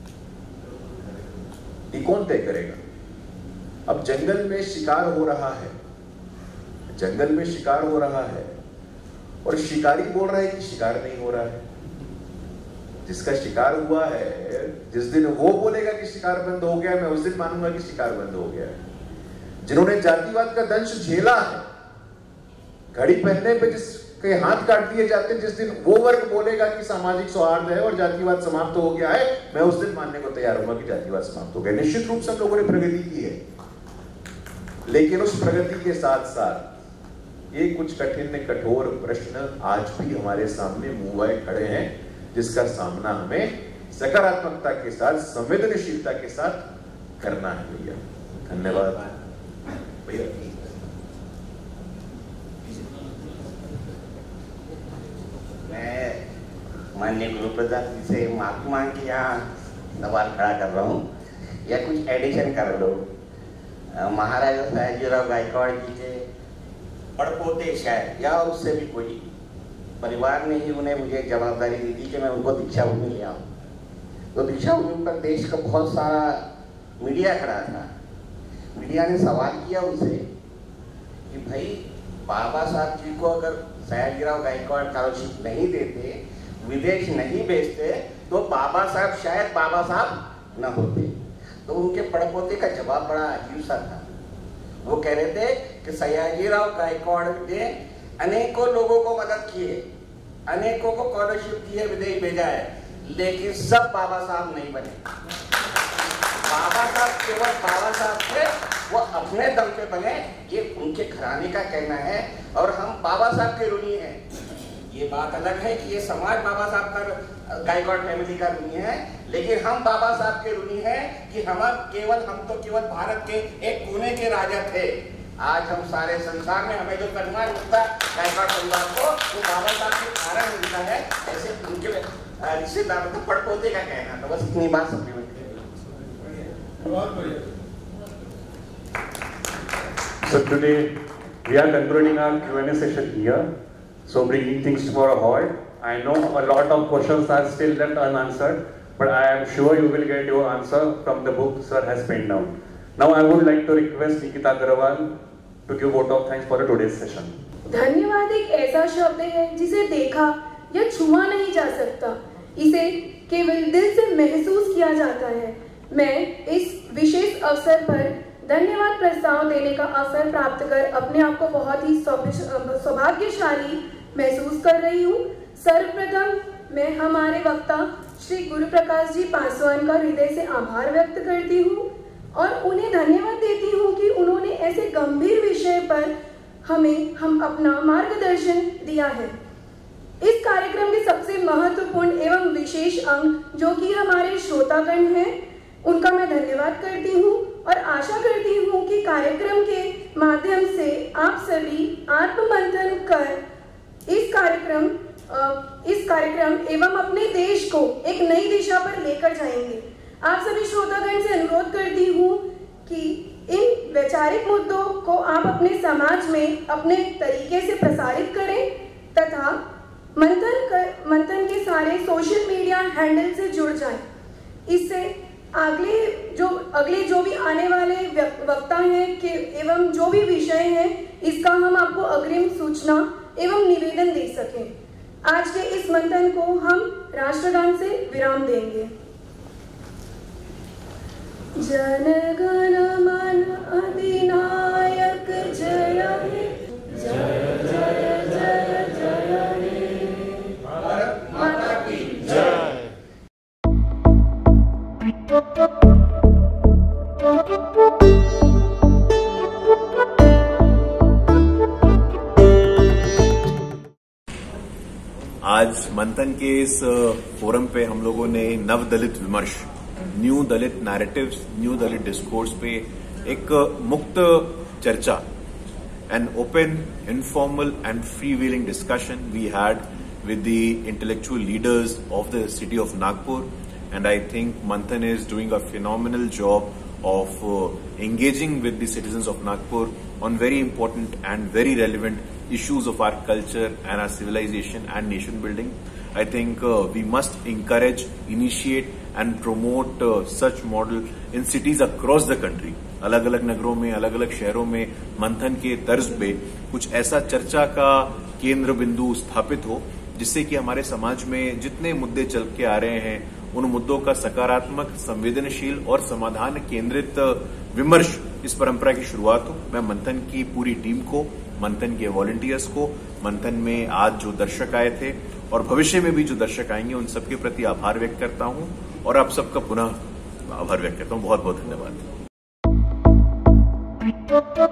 ये कौन तय करेगा? अब जंगल में शिकार हो रहा है, जंगल में शिकार हो रहा है और शिकारी बोल रहा है कि शिकार नहीं हो रहा है। जिसका शिकार हुआ है, जिस दिन वो बोलेगा कि शिकार बंद हो गया, मैं उस दिन मानूंगा कि शिकार बंद हो गया है। जिन्होंने जातिवाद का दंश झेला है, घड़ी पहनने पे जिसके हाथ काट दिए जाते हैं, जिस दिन वो वर्ग बोलेगा कि सामाजिक सौहार्द है और जातिवाद समाप्त हो गया है, मैं उस दिन मानने को तैयार हूंगा कि जातिवाद समाप्त हो गया। निश्चित रूप से हम लोगों ने प्रगति की है, लेकिन उस प्रगति के साथ साथ ये कुछ कठिन कठोर प्रश्न आज भी हमारे सामने मुंह खड़े हैं, जिसका सामना हमें सकारात्मकता के साथ, संवेदनशीलता के साथ करना है। भैया धन्यवाद। भैया मैं माननीय गुरु प्रसाद जी से माफी मांग के यहाँ सवाल खड़ा कर रहा हूँ, या कुछ एडिशन कर लो। महाराजा सयाजीराव गायकवाड़ जी के पड़पोते शायद या उससे भी कोई परिवार ने ही उन्हें मुझे जवाबदारी दी थी कि मैं उनको दीक्षा भूमि ले आऊँ। तो दीक्षा भूमि पर देश का बहुत सारा मीडिया खड़ा था। मीडिया ने सवाल किया उनसे कि भाई बाबा साहब जी को अगर सयाजीराव गायकवाड़ स्कॉलरशिप नहीं देते, विदेश नहीं भेजते, तो बाबा साहब शायद बाबा साहब न होते। तो उनके पड़पोते का जवाब बड़ा अजीब सा था। वो कह रहे थे कि सयाजीराव गायकवाड़ ने अनेकों लोगों को मदद की है, अनेकों को स्कॉलरशिप दी है, विदेश भेजा है, लेकिन सब बाबा साहब नहीं बने। बाबा साहब केवल बाबा साहब थे, वो अपने दम पे बने, ये उनके घराने का कहना है, और हम बाबा साहब के ऋणी हैं। ये बात अलग है कि ये समाज बाबा साहब का गायकवाड़ फैमिली का ऋणी है, लेकिन हम बाबा साहब के ऋणी हैं कि हम केवल हम तो केवल भारत के एक कोने के राजा थे। आज हम सारे संसार में हमें जो सम्मान मिलता है गायकवाड़ परिवार को, वो बाबा साहब के कारण मिलता है। ऐसे उनके रिश्तेदारों को पड़पोते का कहना। तो बस इतनी बात supplement. So today we are concluding our Q and A session here. So bringing things to a halt. I know a lot of questions are still left unanswered, but I am sure you will get your answer from the book sir has penned down. Now I would like to request Nikita Agrawal to give vote of thanks for today's session. धन्यवाद एक ऐसा शब्द है जिसे देखा या छुआ नहीं जा सकता, इसे केवल दिल से महसूस किया जाता है। मैं इस विशेष अवसर पर धन्यवाद प्रस्ताव देने का अवसर प्राप्त कर अपने आप को बहुत ही सौभाग्यशाली महसूस कर रही हूँ। सर्वप्रथम मैं हमारे वक्ता श्री गुरु प्रकाश जी पासवान का हृदय से आभार व्यक्त करती हूँ और उन्हें धन्यवाद देती हूँ कि उन्होंने ऐसे गंभीर विषय पर हमें हम अपना मार्गदर्शन दिया है। इस कार्यक्रम के सबसे महत्वपूर्ण एवं विशेष अंग जो कि हमारे श्रोतागण हैं, उनका मैं धन्यवाद करती हूँ और आशा करती हूँ कि कार्यक्रम के माध्यम से आप सभी आत्ममंथन कर इस कार्यक्रम इस कार्यक्रम एवं अपने देश को एक नई दिशा पर लेकर जाएंगे। आप सभी श्रोतागण से अनुरोध करती हूँ कि इन वैचारिक मुद्दों को आप अपने समाज में अपने तरीके से प्रसारित करें तथा मंथन कर मंथन के सारे सोशल मीडिया हैंडल से जुड़ जाएं। इससे अगले जो अगले जो भी आने वाले वक्ता हैं कि एवं जो भी विषय हैं, इसका हम आपको अग्रिम सूचना एवं निवेदन दे सकें। आज के इस मंथन को हम राष्ट्रगान से विराम देंगे। जन गण मन अधिनायक जय हे, जय जय जय जय हे, भारत माता की जय। आज मंथन के इस फोरम पे हम लोगों ने नव दलित विमर्श, new Dalit narratives, new Dalit discourse पे एक मुक्त चर्चा, an open, informal and free wheeling discussion we had with the intellectual leaders of the city of Nagpur, and I think Manthan is doing a phenomenal job of uh, engaging with the citizens of Nagpur on very important and very relevant issues of our culture and our civilization and nation building. I think uh, we must encourage, initiate and promote uh, such model in cities across the country. अलग अलग नगरों में, अलग अलग शहरों में मंथन के तर्ज पे कुछ ऐसा चर्चा का केंद्र बिंदु स्थापित हो, जिससे कि हमारे समाज में जितने मुद्दे चल के आ रहे हैं, उन मुद्दों का सकारात्मक, संवेदनशील और समाधान केंद्रित विमर्श इस परंपरा की शुरुआत हो। मैं मंथन की पूरी टीम को, मंथन के वॉलंटियर्स को, मंथन में आज जो दर्शक आए थे और भविष्य में भी जो दर्शक आएंगे, उन सबके प्रति आभार व्यक्त करता हूं और आप सबका पुनः आभार व्यक्त करता हूं। बहुत बहुत धन्यवाद।